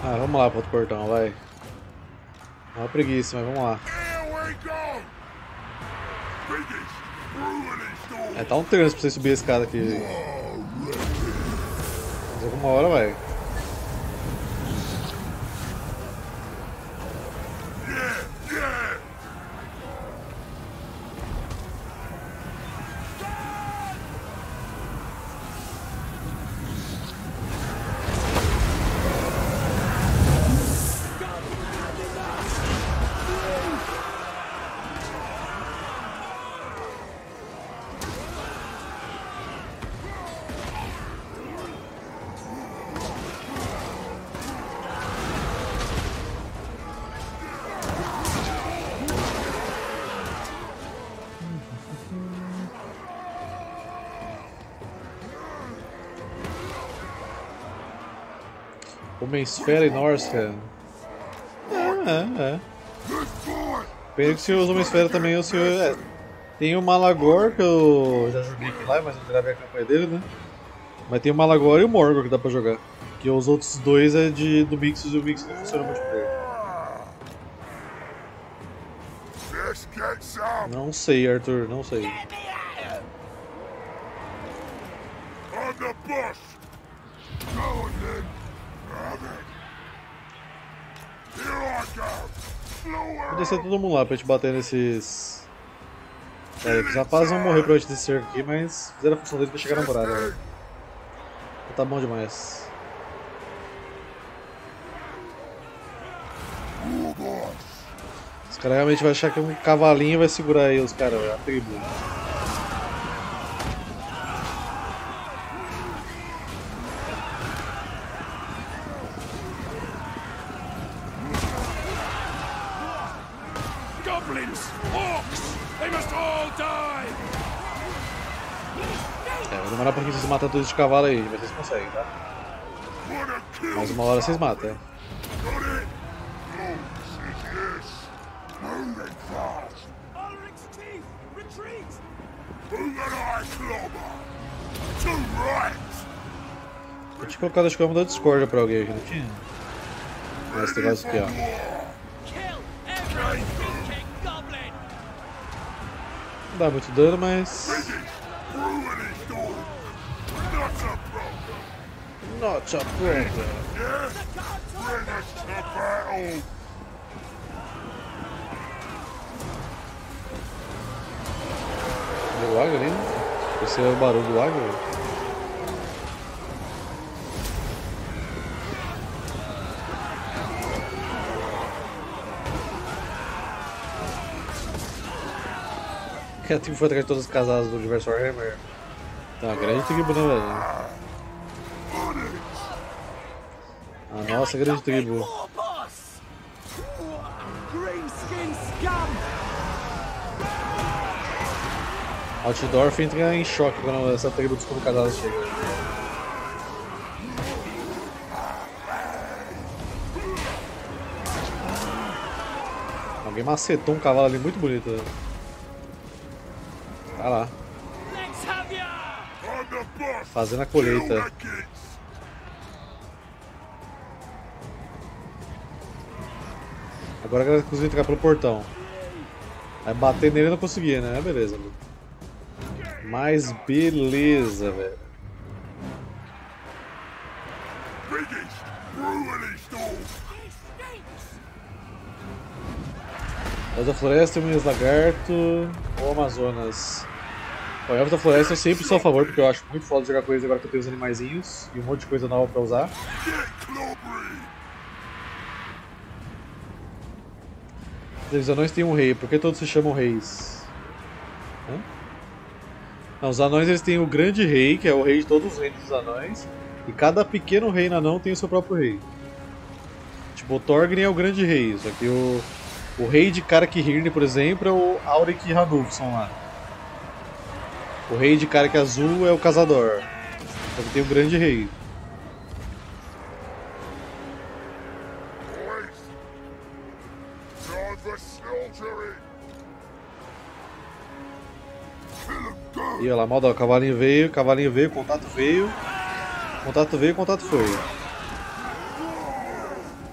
Ah, vamos lá pro outro portão, vai. É uma preguiça, mas vamos lá. Here we go! Biggest brewery store! É, tá um trânsito pra você subir a escada aqui. Mas alguma hora vai. Yeah, yeah! Homem-esfera e Norska. É, é, é. Pena que o senhor usa Homem-esfera também, o senhor. É. Tem o Malagor, que eu já joguei aqui lá, mas não gravei a campanha dele, né? Mas tem o Malagor e o Morgor que dá pra jogar. Que os outros dois é de, do Mixus e o Mixus não funciona multiplayer. Let's get some! Não sei, Arthur, não sei. Get me out! On the bus! Go on then! Have it! Here I go! Vou descer todo mundo lá pra gente bater nesses. É, os rapazes vão morrer provavelmente desse cerco aqui, mas fizeram a função deles pra chegar na muralha, velho. Tá bom demais. Os caras realmente vão achar que um cavalinho vai segurar aí os caras, a tribo. Goblins! Orcs! They must all die! É, vai demorar um pouquinho pra vocês matar todos de cavalo aí, mas vocês conseguem, tá? Wanna kill Mais uma hora vocês matam, é. Got it? Oh, yes. Moving fast. Ulrich's teeth! Retreat! Who can I clobber? To right. Eu tinha colocado acho que eu vou dar discórdia pra alguém aqui, não tinha? Esse negócio aqui, ó. Kill every thinking goblin! Não dá muito dano, mas. Brewery store. Not a problem. Not a problem. Yeah? Bring us to battle. O águia ali, né? Esse é o barulho do águia, velho. Que a tribo foi atrás de todas as casadas do universo Warhammer. Tá uma grande tribo, né, velho? A nossa grande tribo. War boss! Green skin scum! Altdorf entra em choque quando essa tribo dos casadas chega. Alguém macetou um cavalo ali muito bonito. Né? Tá lá, Let's have ya! On the bus. fazendo a Kill colheita. the kids. Agora a galera conseguiu entrar pelo portão. Aí bater nele eu não conseguia, né? Beleza, mano. Mas beleza, velho. Biggest brewery store. He stinks! Elfo da Floresta, Minas Lagarto ou Amazonas? O Elfo da Floresta eu sempre sou a favor, porque eu acho muito foda jogar com eles agora que eu tenho os animaizinhos e um monte de coisa nova pra usar. Get clobbery. Os anões têm um rei, por que todos se chamam reis? Hã? Não, os anões eles têm o grande rei, que é o rei de todos os reinos dos anões, e cada pequeno reino anão tem o seu próprio rei. Tipo, o Thorgrim é o grande rei, só que o, o rei de Karak-Hirn, por exemplo, é o Auric Ranulfsson lá. O rei de Karak Azul é o Casador, só que tem o grande rei. Boys. Time for slaughtering. Kill 'em good. E olha lá, moda, o cavalinho veio, cavalinho veio, contato veio, contato veio, contato foi.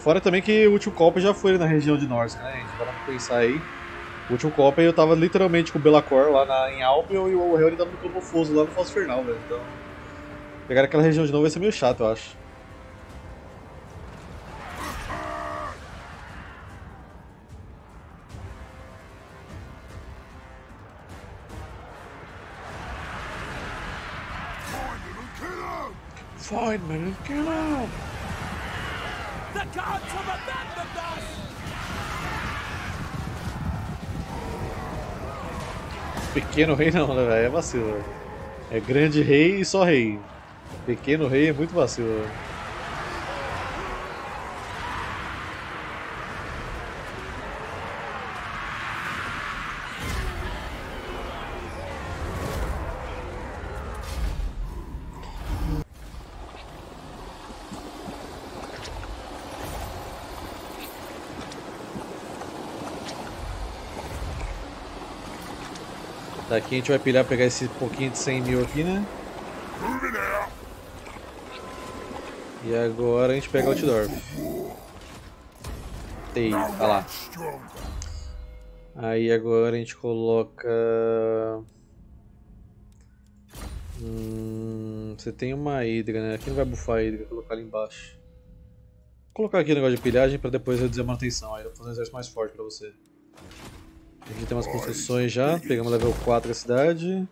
Fora também que o último golpe já foi na região de Norsk, né? A gente vai pensar aí. O último golpe eu tava literalmente com o Belacor lá na, em Albion e o Helry tava no Campo Foso lá no Fosso Infernal, velho. Então, pegar aquela região de novo vai ser meio chato, eu acho. Find me and kill him! The gods have abandoned us! Pequeno rei não, né, velho? É vacilo, velho. É grande rei e só rei. Pequeno rei é muito vacilo, velho. Daqui a gente vai pilhar, pegar esse pouquinho de cem mil aqui, né? E agora a gente pega o Altdorf. Tem, olha lá. Aí agora a gente coloca... Hum, você tem uma Hydra, né? Aqui não vai bufar a Hydra, vou colocar ali embaixo. Vou colocar aqui o negócio de pilhagem para depois reduzir a manutenção. Aí eu vou fazer um exército mais forte para você. Aqui tem umas construções já, pegamos level quatro a cidade.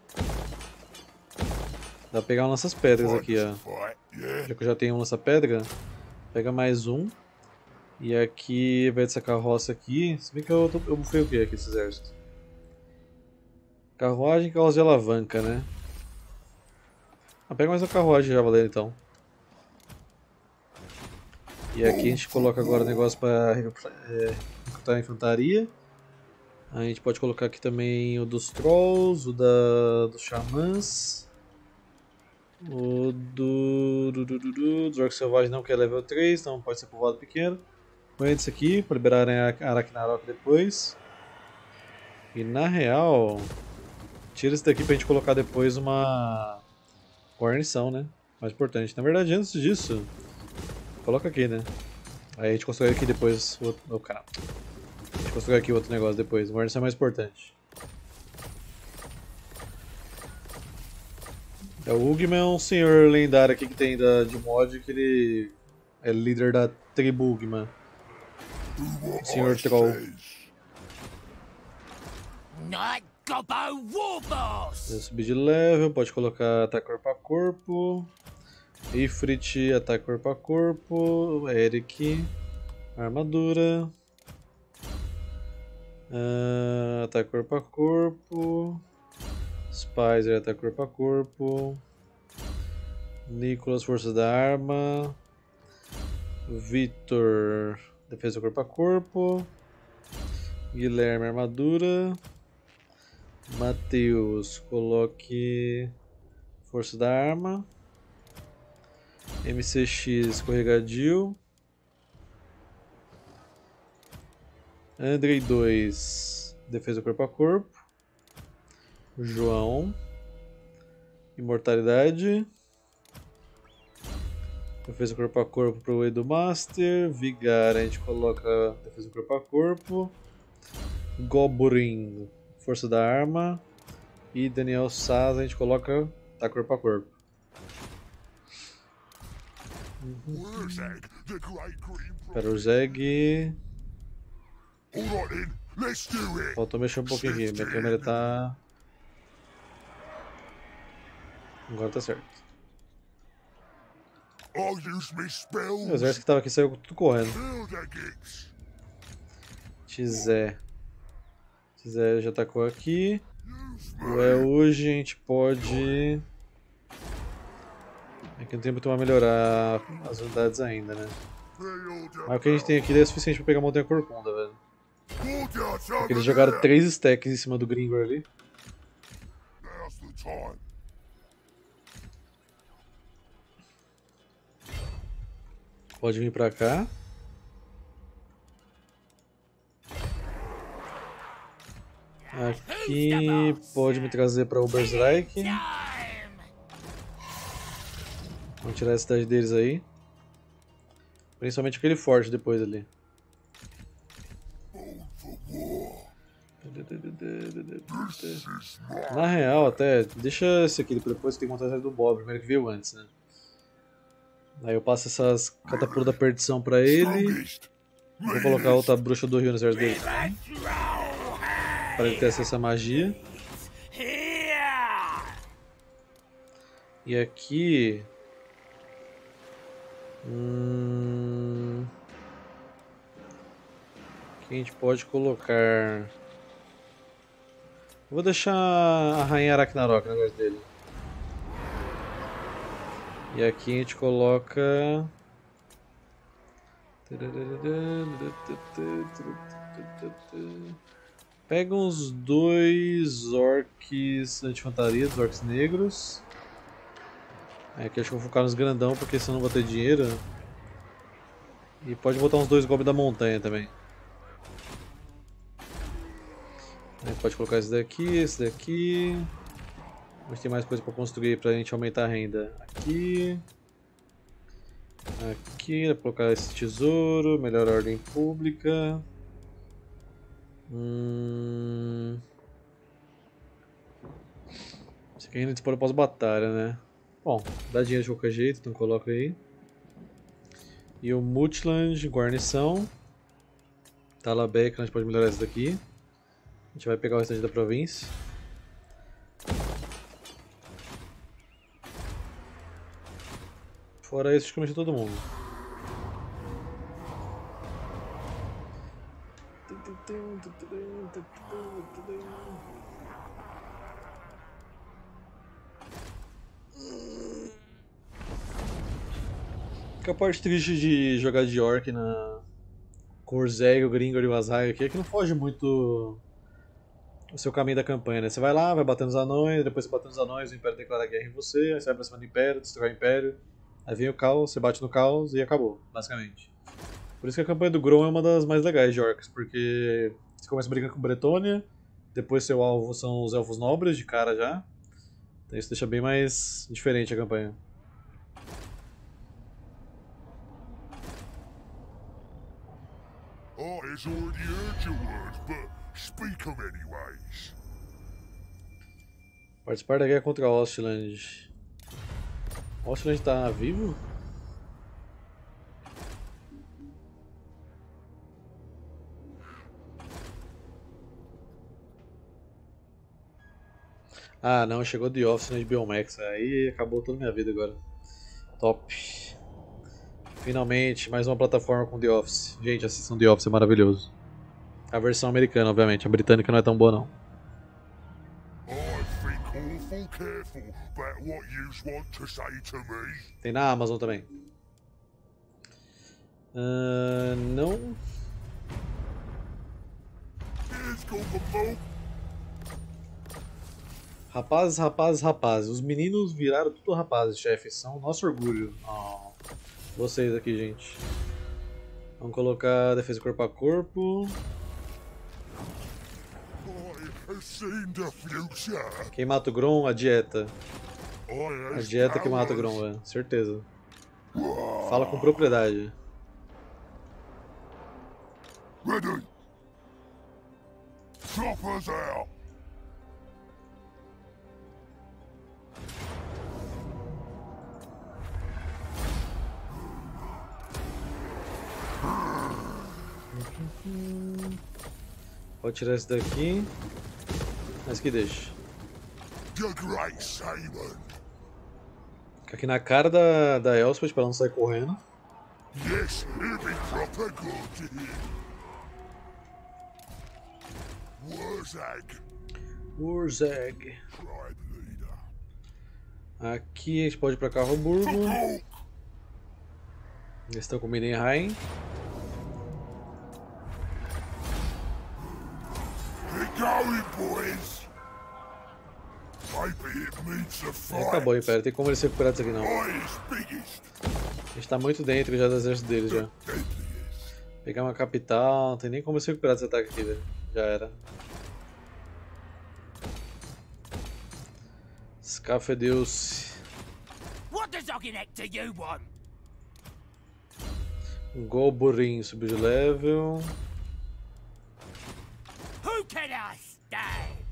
Dá pra pegar um lanças-pedras aqui, ó. Já que eu já tenho um lança-pedra, pega mais um. E aqui, ao invés dessa carroça aqui, se bem que eu, eu bufei o que aqui, esse exército? Carruagem e carroça de alavanca, né? Ah, pega mais uma carruagem já valendo então. E aqui a gente coloca agora o negócio para é, recrutar a infantaria. A gente pode colocar aqui também o dos Trolls, o da, dos Xamãs, o do, do, do, do, do dos Orcs Selvagens não, que é level três, então pode ser povoado pequeno. Põe esse aqui para liberarem a Arachnarok depois. E na real, tira esse daqui pra gente colocar depois uma guarnição, né? Mais importante. Na verdade, antes disso, coloca aqui, né? Aí a gente constrói aqui depois o outro... Oh, caramba. A gente constrói aqui outro negócio depois. A guarnição é mais importante. É, o Ugman é um senhor lendário aqui que tem da, de mod que ele é líder da tribo Ugman. O senhor Troll. Night Gobbo Warboss! Vou subir de level, pode colocar ataque corpo a corpo. Ifrit, ataque corpo a corpo. Eric, armadura. Uh, ataque corpo a corpo. Spicer, ataque corpo a corpo. Nicholas, força da arma. Victor, defesa corpo a corpo. Guilherme, armadura. Matheus, coloque força da arma. M C X, escorregadio. Andrei dois, defesa corpo a corpo. João, imortalidade. Defesa corpo a corpo para o Edu Master. Vigar, a gente coloca defesa corpo a corpo. Goburin, força da arma. E Daniel Saz, a gente coloca tá corpo a corpo. Uhum. Para o Zeg. Faltou mexer um pouquinho aqui, minha câmera tá. Agora tá certo. O exército que tava aqui saiu tudo correndo. Tizé. Tizé já atacou aqui. O é hoje a gente pode. Aqui não tem muito a melhorar as unidades ainda, né? Mas o que a gente tem aqui é suficiente pra pegar a montanha corcunda, velho. Porque eles jogaram três stacks em cima do Gringor ali. Pode vir pra cá. Aqui pode me trazer pra Oberstrike. Vamos tirar a cidade deles aí. Principalmente aquele forte depois ali. Na real, até, deixa esse aqui depois, que tem que montar a série do Bob, primeiro que veio antes, né? Aí eu passo essas catapultas da perdição pra ele. Vou colocar outra bruxa do rio no exército dele, para ele ter acesso à magia. E aqui... Hum... Aqui a gente pode colocar... Vou deixar a Rainha Arachnarok no negócio dele. E aqui a gente coloca... Pega uns dois orcs anti-infantaria, dos orcs negros. É, aqui acho que eu vou focar nos grandão, porque senão não vou ter dinheiro. E pode botar uns dois goblins da montanha também. Aí pode colocar esse daqui, esse daqui. Mas tem mais coisa para construir pra gente aumentar a renda. Aqui. Aqui, dá pra colocar esse tesouro, melhor ordem pública. Hum... Isso aqui ainda dispara pós-batalha, né? Bom, dá dinheiro de qualquer jeito, então coloca aí. E o Multland, guarnição. Talabeca, a gente pode melhorar isso daqui. A gente vai pegar o restante da província. Fora isso, acho que eu mexi todo mundo. A parte triste de jogar de orc na com o Urzeg, o Gringor e o Azai aqui é que não foge muito o seu caminho da campanha, né? Você vai lá, vai batendo os anões, depois você batendo os anões, o Império declara guerra em você, aí você vai pra cima do Império, destrói o Império, aí vem o caos, você bate no caos e acabou, basicamente. Por isso que a campanha do Grom é uma das mais legais de orcs, porque você começa brigando com Bretônia, depois seu alvo são os Elfos Nobres, de cara já, então isso deixa bem mais diferente a campanha. I has already heard your words, but speak 'em anyways. Participar da guerra contra a Ostland. Ostland tá vivo? Ah não, chegou The Office na H B O Max, aí acabou toda a minha vida agora. Top. Finalmente, mais uma plataforma com The Office. Gente, assistam The Office, é maravilhoso. A versão americana, obviamente, a britânica não é tão boa não. I think awful careful about what yous want to say to me. Tem na Amazon também. Uh, não. Here's got the milk. Rapazes, rapazes, rapazes. Os meninos viraram tudo rapazes, chefe. São o nosso orgulho. Oh. Vocês aqui, gente. Vamos colocar defesa corpo a corpo. I have seen the future. Quem mata o Grom? A dieta. I A has dieta que mata o powers. Grom, é. Certeza. Fala com propriedade. Ready. Choppers out. Pode tirar esse daqui. Mas que deixa. The Great Simon. Fica aqui na cara da, da Elspeth pra ela não sair correndo. Yes, he'll be proper good. Wurzag, Urzeg. tribe leader. Aqui a gente pode ir pra Carroburgo. Milk. Eles estão com Midenheim. Get going, boys. Maybe it means a Aí fight. acabou, Império. Tem como eles se recuperar disso aqui não. Boys biggest, A gente tá muito dentro já do exército deles já. deadliest. Pegar uma capital, não tem nem como se recuperar desse ataque aqui, velho. Já era. Scafedeu-se. What does Oggenek to you want? Golburin subiu de level. Who can I stand?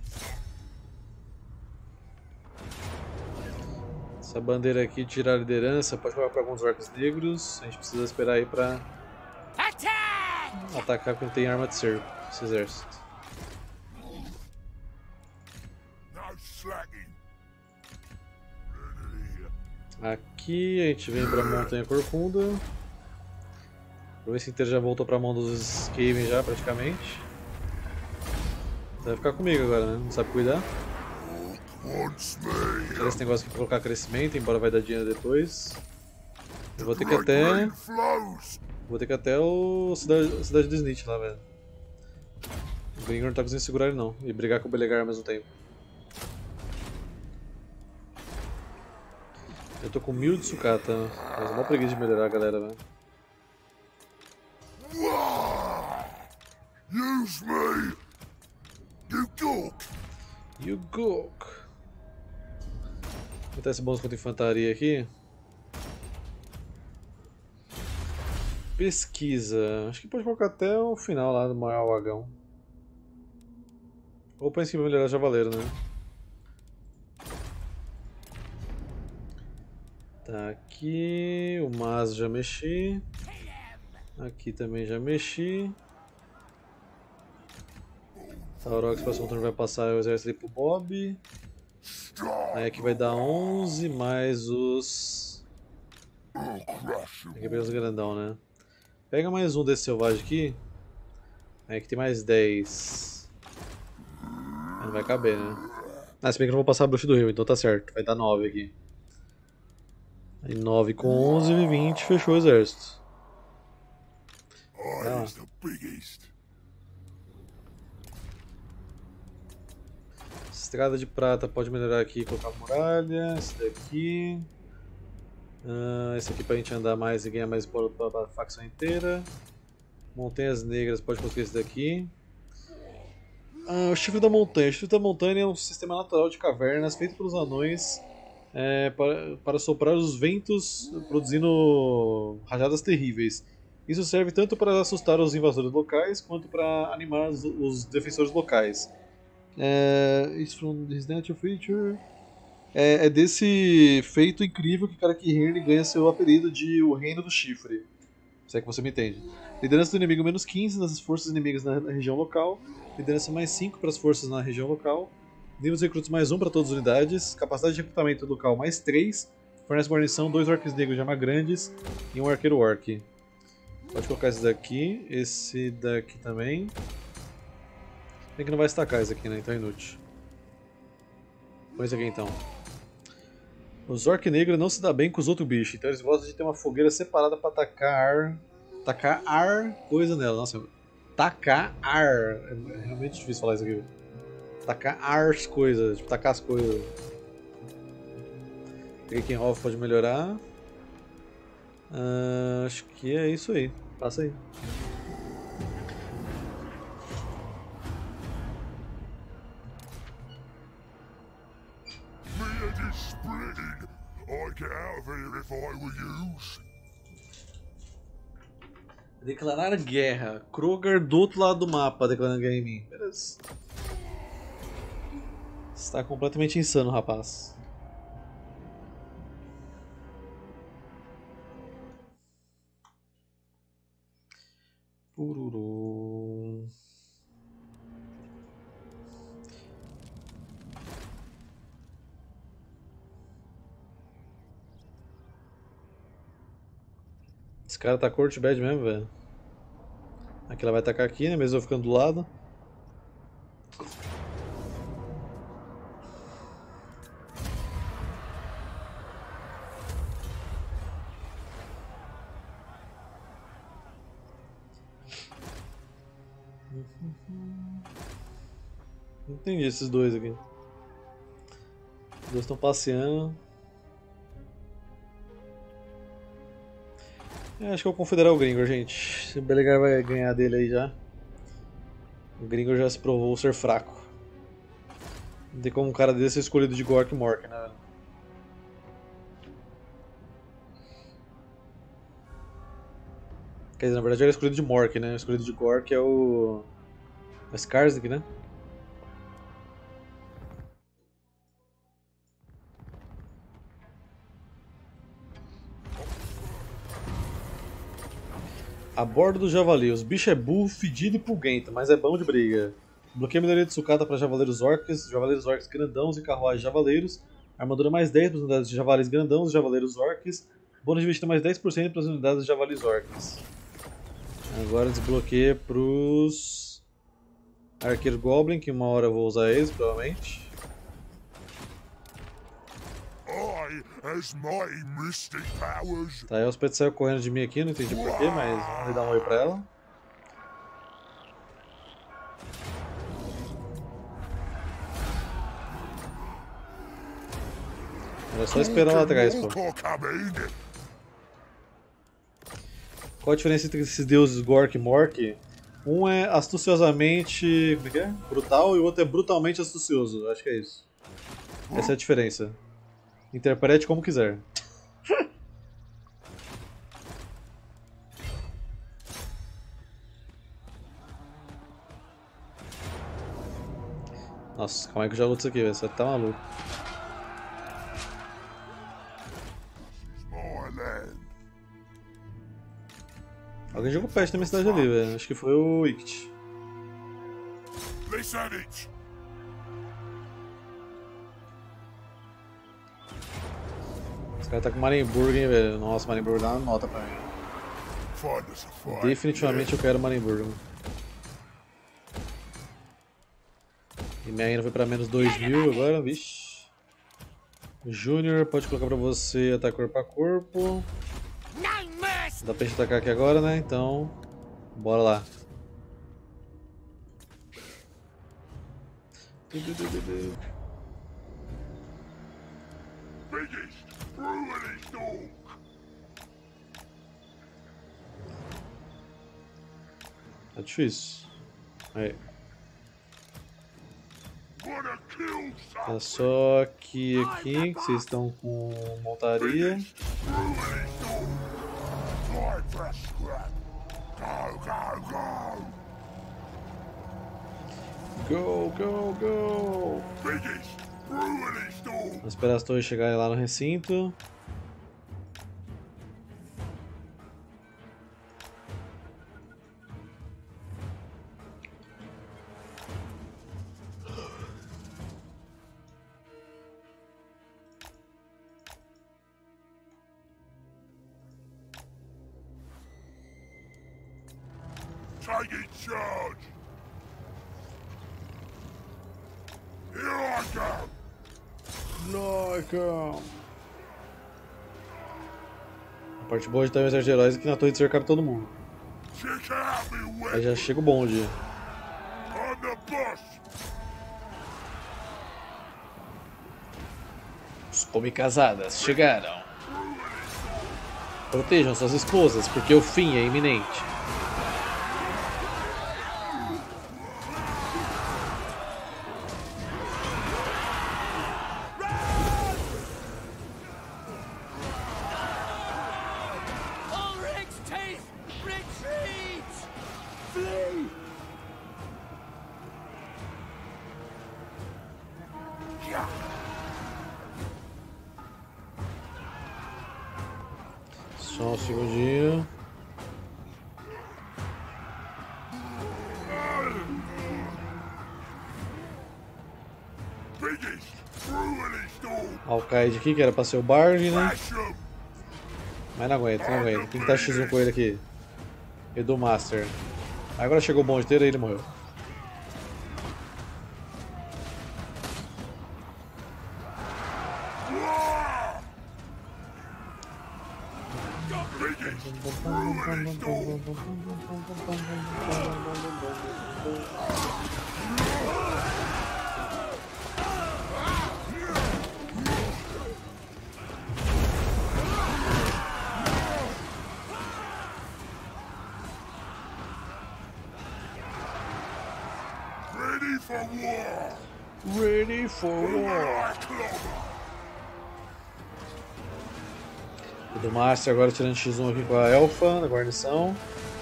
Essa bandeira aqui tira a liderança, pode jogar para alguns orcs negros. A gente precisa esperar aí para Attack! atacar quando tem arma de cerco, esse exército. No slacking. Aqui a gente vem para a Montanha Corcunda. A província inteira já voltou para a mão dos Skaven já praticamente. Vai ficar comigo agora, né? Não sabe cuidar. Tira esse negócio aqui pra colocar crescimento, embora vai dar dinheiro depois. Eu vou ter que até. Vou ter que até o cidade, a cidade do Snitch lá, velho. O Gringor não tá conseguindo segurar ele não. E brigar com o Belegar ao mesmo tempo. Eu tô com mil de sucata. Mas uma preguiça de melhorar a galera, velho. Use me! You gawk! You gawk! Vou botar esse bônus contra infantaria aqui. Pesquisa. Acho que pode colocar até o final lá do maior wagão. Ou pra em cima melhorar javaleiro, né? Tá aqui. O Mas já mexi. Aqui também já mexi. A Aurox próximo turno vai passar o exército ali pro Bob. Aí aqui vai dar onze mais os. Tem que pegar os grandão, né? Pega mais um desse selvagem aqui. Aí aqui tem mais dez. Aí não vai caber, né? Ah, se bem que eu não vou passar a bruxa do rio, então tá certo. Vai dar nove aqui. Aí nove com onze, vinte, fechou o exército. Ah. Estrada de prata pode melhorar aqui e colocar muralha. Esse daqui. Uh, esse aqui pra gente andar mais e ganhar mais bônus para a facção inteira. Montanhas negras pode colocar esse daqui. Uh, o chifre da montanha. O chifre da montanha é um sistema natural de cavernas feito pelos anões é, para, para soprar os ventos, produzindo rajadas terríveis. Isso serve tanto para assustar os invasores locais quanto para animar os, os defensores locais. É, it's from his natural feature. É, é desse feito incrível que Karakihirn ganha seu apelido de o Reino do Chifre. Se é que você me entende. Liderança do inimigo menos quinze nas forças inimigas na, na região local. Liderança mais cinco para as forças na região local. Nível de recrutos mais um para todas as unidades. Capacidade de recrutamento local mais três. Fornece guarnição, dois orcs negros de arma grandes e um arqueiro orc. Pode colocar esse daqui, esse daqui também. Tem que não vai estacar esse aqui, né? Então é inútil. Põe esse aqui então. Os orc negros não se dá bem com os outros bichos, então eles gostam de ter uma fogueira separada para atacar. Tacar ar coisa nela. Nossa, tacar ar. É realmente difícil falar isso aqui. Tacar ar as coisas, tipo, tacar as coisas. Breaking Off pode melhorar. Uh, acho que é isso aí. Passa aí. I'd get out of here if I were you. Declarar guerra. Kroger do outro lado do mapa declarando guerra em mim. Beleza. Está completamente insano, rapaz. Pururu. Esse cara tá curte bad mesmo, velho. Aqui ela vai atacar aqui, né? Mesmo eu ficando do lado. Não entendi esses dois aqui. Os dois estão passeando. É, acho que eu vou confederar o Gringor, gente. O Belegar vai ganhar dele aí já. O Gringor já se provou ser fraco. Não tem como um cara desse ser escolhido de Gork Mork, né? Quer dizer, na verdade era o escolhido de Mork, né? O escolhido de Gork é o... o Skarsgård, né? A bordo do Javali. Os bichos é burro, fedido e pulguento, mas é bom de briga. Bloqueia a melhoria de sucata para Javaleiros Orcs, Javaleiros Orcs grandãos e carruagens Javaleiros. Armadura mais dez para as unidades de Javalis grandãos e Javaleiros Orcs. Bônus de investida mais dez por cento para as unidades de Javalis Orcs. Agora desbloqueia para os Arqueiro Goblin, que uma hora eu vou usar eles, provavelmente. I, as my mystic powers. Tá, a Elspeth saiu correndo de mim aqui, não entendi porquê, mas vamos ali dar um oi pra ela. Era só esperar lá atrás, pô. Qual a diferença entre esses deuses Gork e Mork? Um é astuciosamente... como é que é? Brutal e o outro é brutalmente astucioso, acho que é isso. Essa é a diferença. Interprete como quiser. Nossa, calma aí que eu já luto isso aqui, velho. Você tá maluco. Alguém jogou peste na minha cidade ali, velho. Acho que foi o Ict. Esse cara tá com Marienburg, hein, velho. Nossa, Marienburg dá uma nota pra mim. Definitivamente eu quero Marienburg. E minha ainda foi pra menos dois mil agora, vixi. Júnior, pode colocar pra você atacar corpo a corpo. Dá pra gente atacar aqui agora, né? Então, bora lá. Tá difícil. Aí. Tá só aqui aqui, que vocês estão com montaria. Go, go, go! Vamos esperar as torres chegarem lá no recinto. Taking charge! Here I come! Nossa! A parte boa de ter um exército de heróis é que na torre cercaram todo mundo. Check out me Aí weapon! já chega o bonde. I'm the boss! Os come-casadas chegaram. Protejam suas esposas, porque o fim é iminente. Só um segundinho. Alcaide aqui, que era pra ser o Bard, né? Mas não aguenta, não aguenta. Tem que dar X um com ele aqui. Edu Master. Agora chegou o bonde inteiro e ele morreu. Ready for war! Ready for war! O do Master agora tirando X um aqui com a Elfa na guarnição.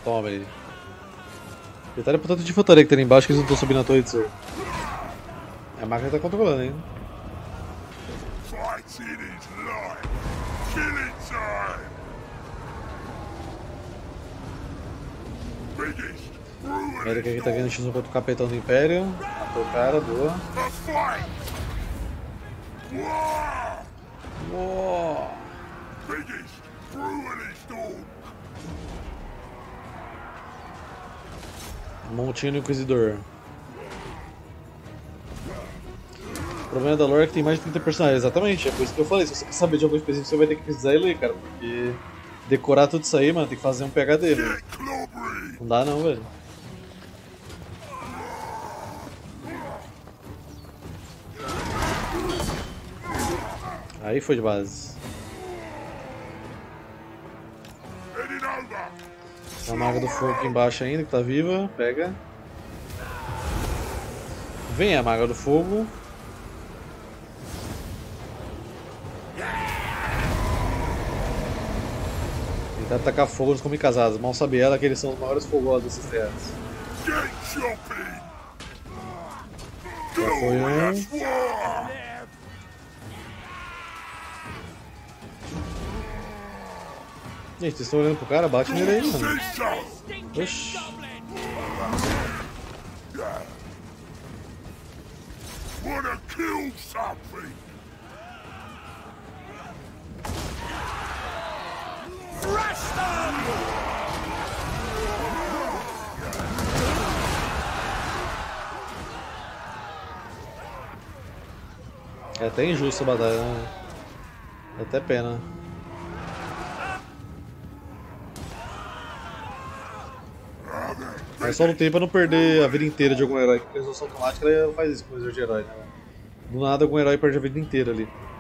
Toma aí. Detalhe pro tanto de infantaria que tem ali embaixo que eles não estão subindo a torre de ser. A máquina tá controlando, hein? Fighting is life. Killing time. Biggest. Ele que aqui tá vindo X um contra o capitão do Império. Matou o cara, boa. A fight. War. Uou. Biggest. Brutalist orc. Montinho do Inquisidor. O problema da lore é que tem mais de trinta personagens, exatamente, é por isso que eu falei, se você quer saber de algo específico você vai ter que precisar e ler, cara, porque decorar tudo isso aí, mano, tem que fazer um P H D, velho. Get clobbery. Não dá não, velho. Aí foi de base. Heading over. Tem a maga do fogo aqui embaixo ainda, que tá viva, pega. Vem a maga do fogo. Tentar atacar fogo nos Kamikazes. Mal sabe ela que eles são os maiores fogosos desses terras. Get chopping. Já foi um. War. Gente, vocês estão olhando pro cara? Bate nele aí, mano. Sister. Oxi. Wanna kill something. Rush them! É até injusto a batalha, né? É até pena. Mas só lutei pra não perder a vida inteira de algum herói, porque a resolução automática ela faz isso com o exército de herói, né? Do nada algum herói perde a vida inteira ali.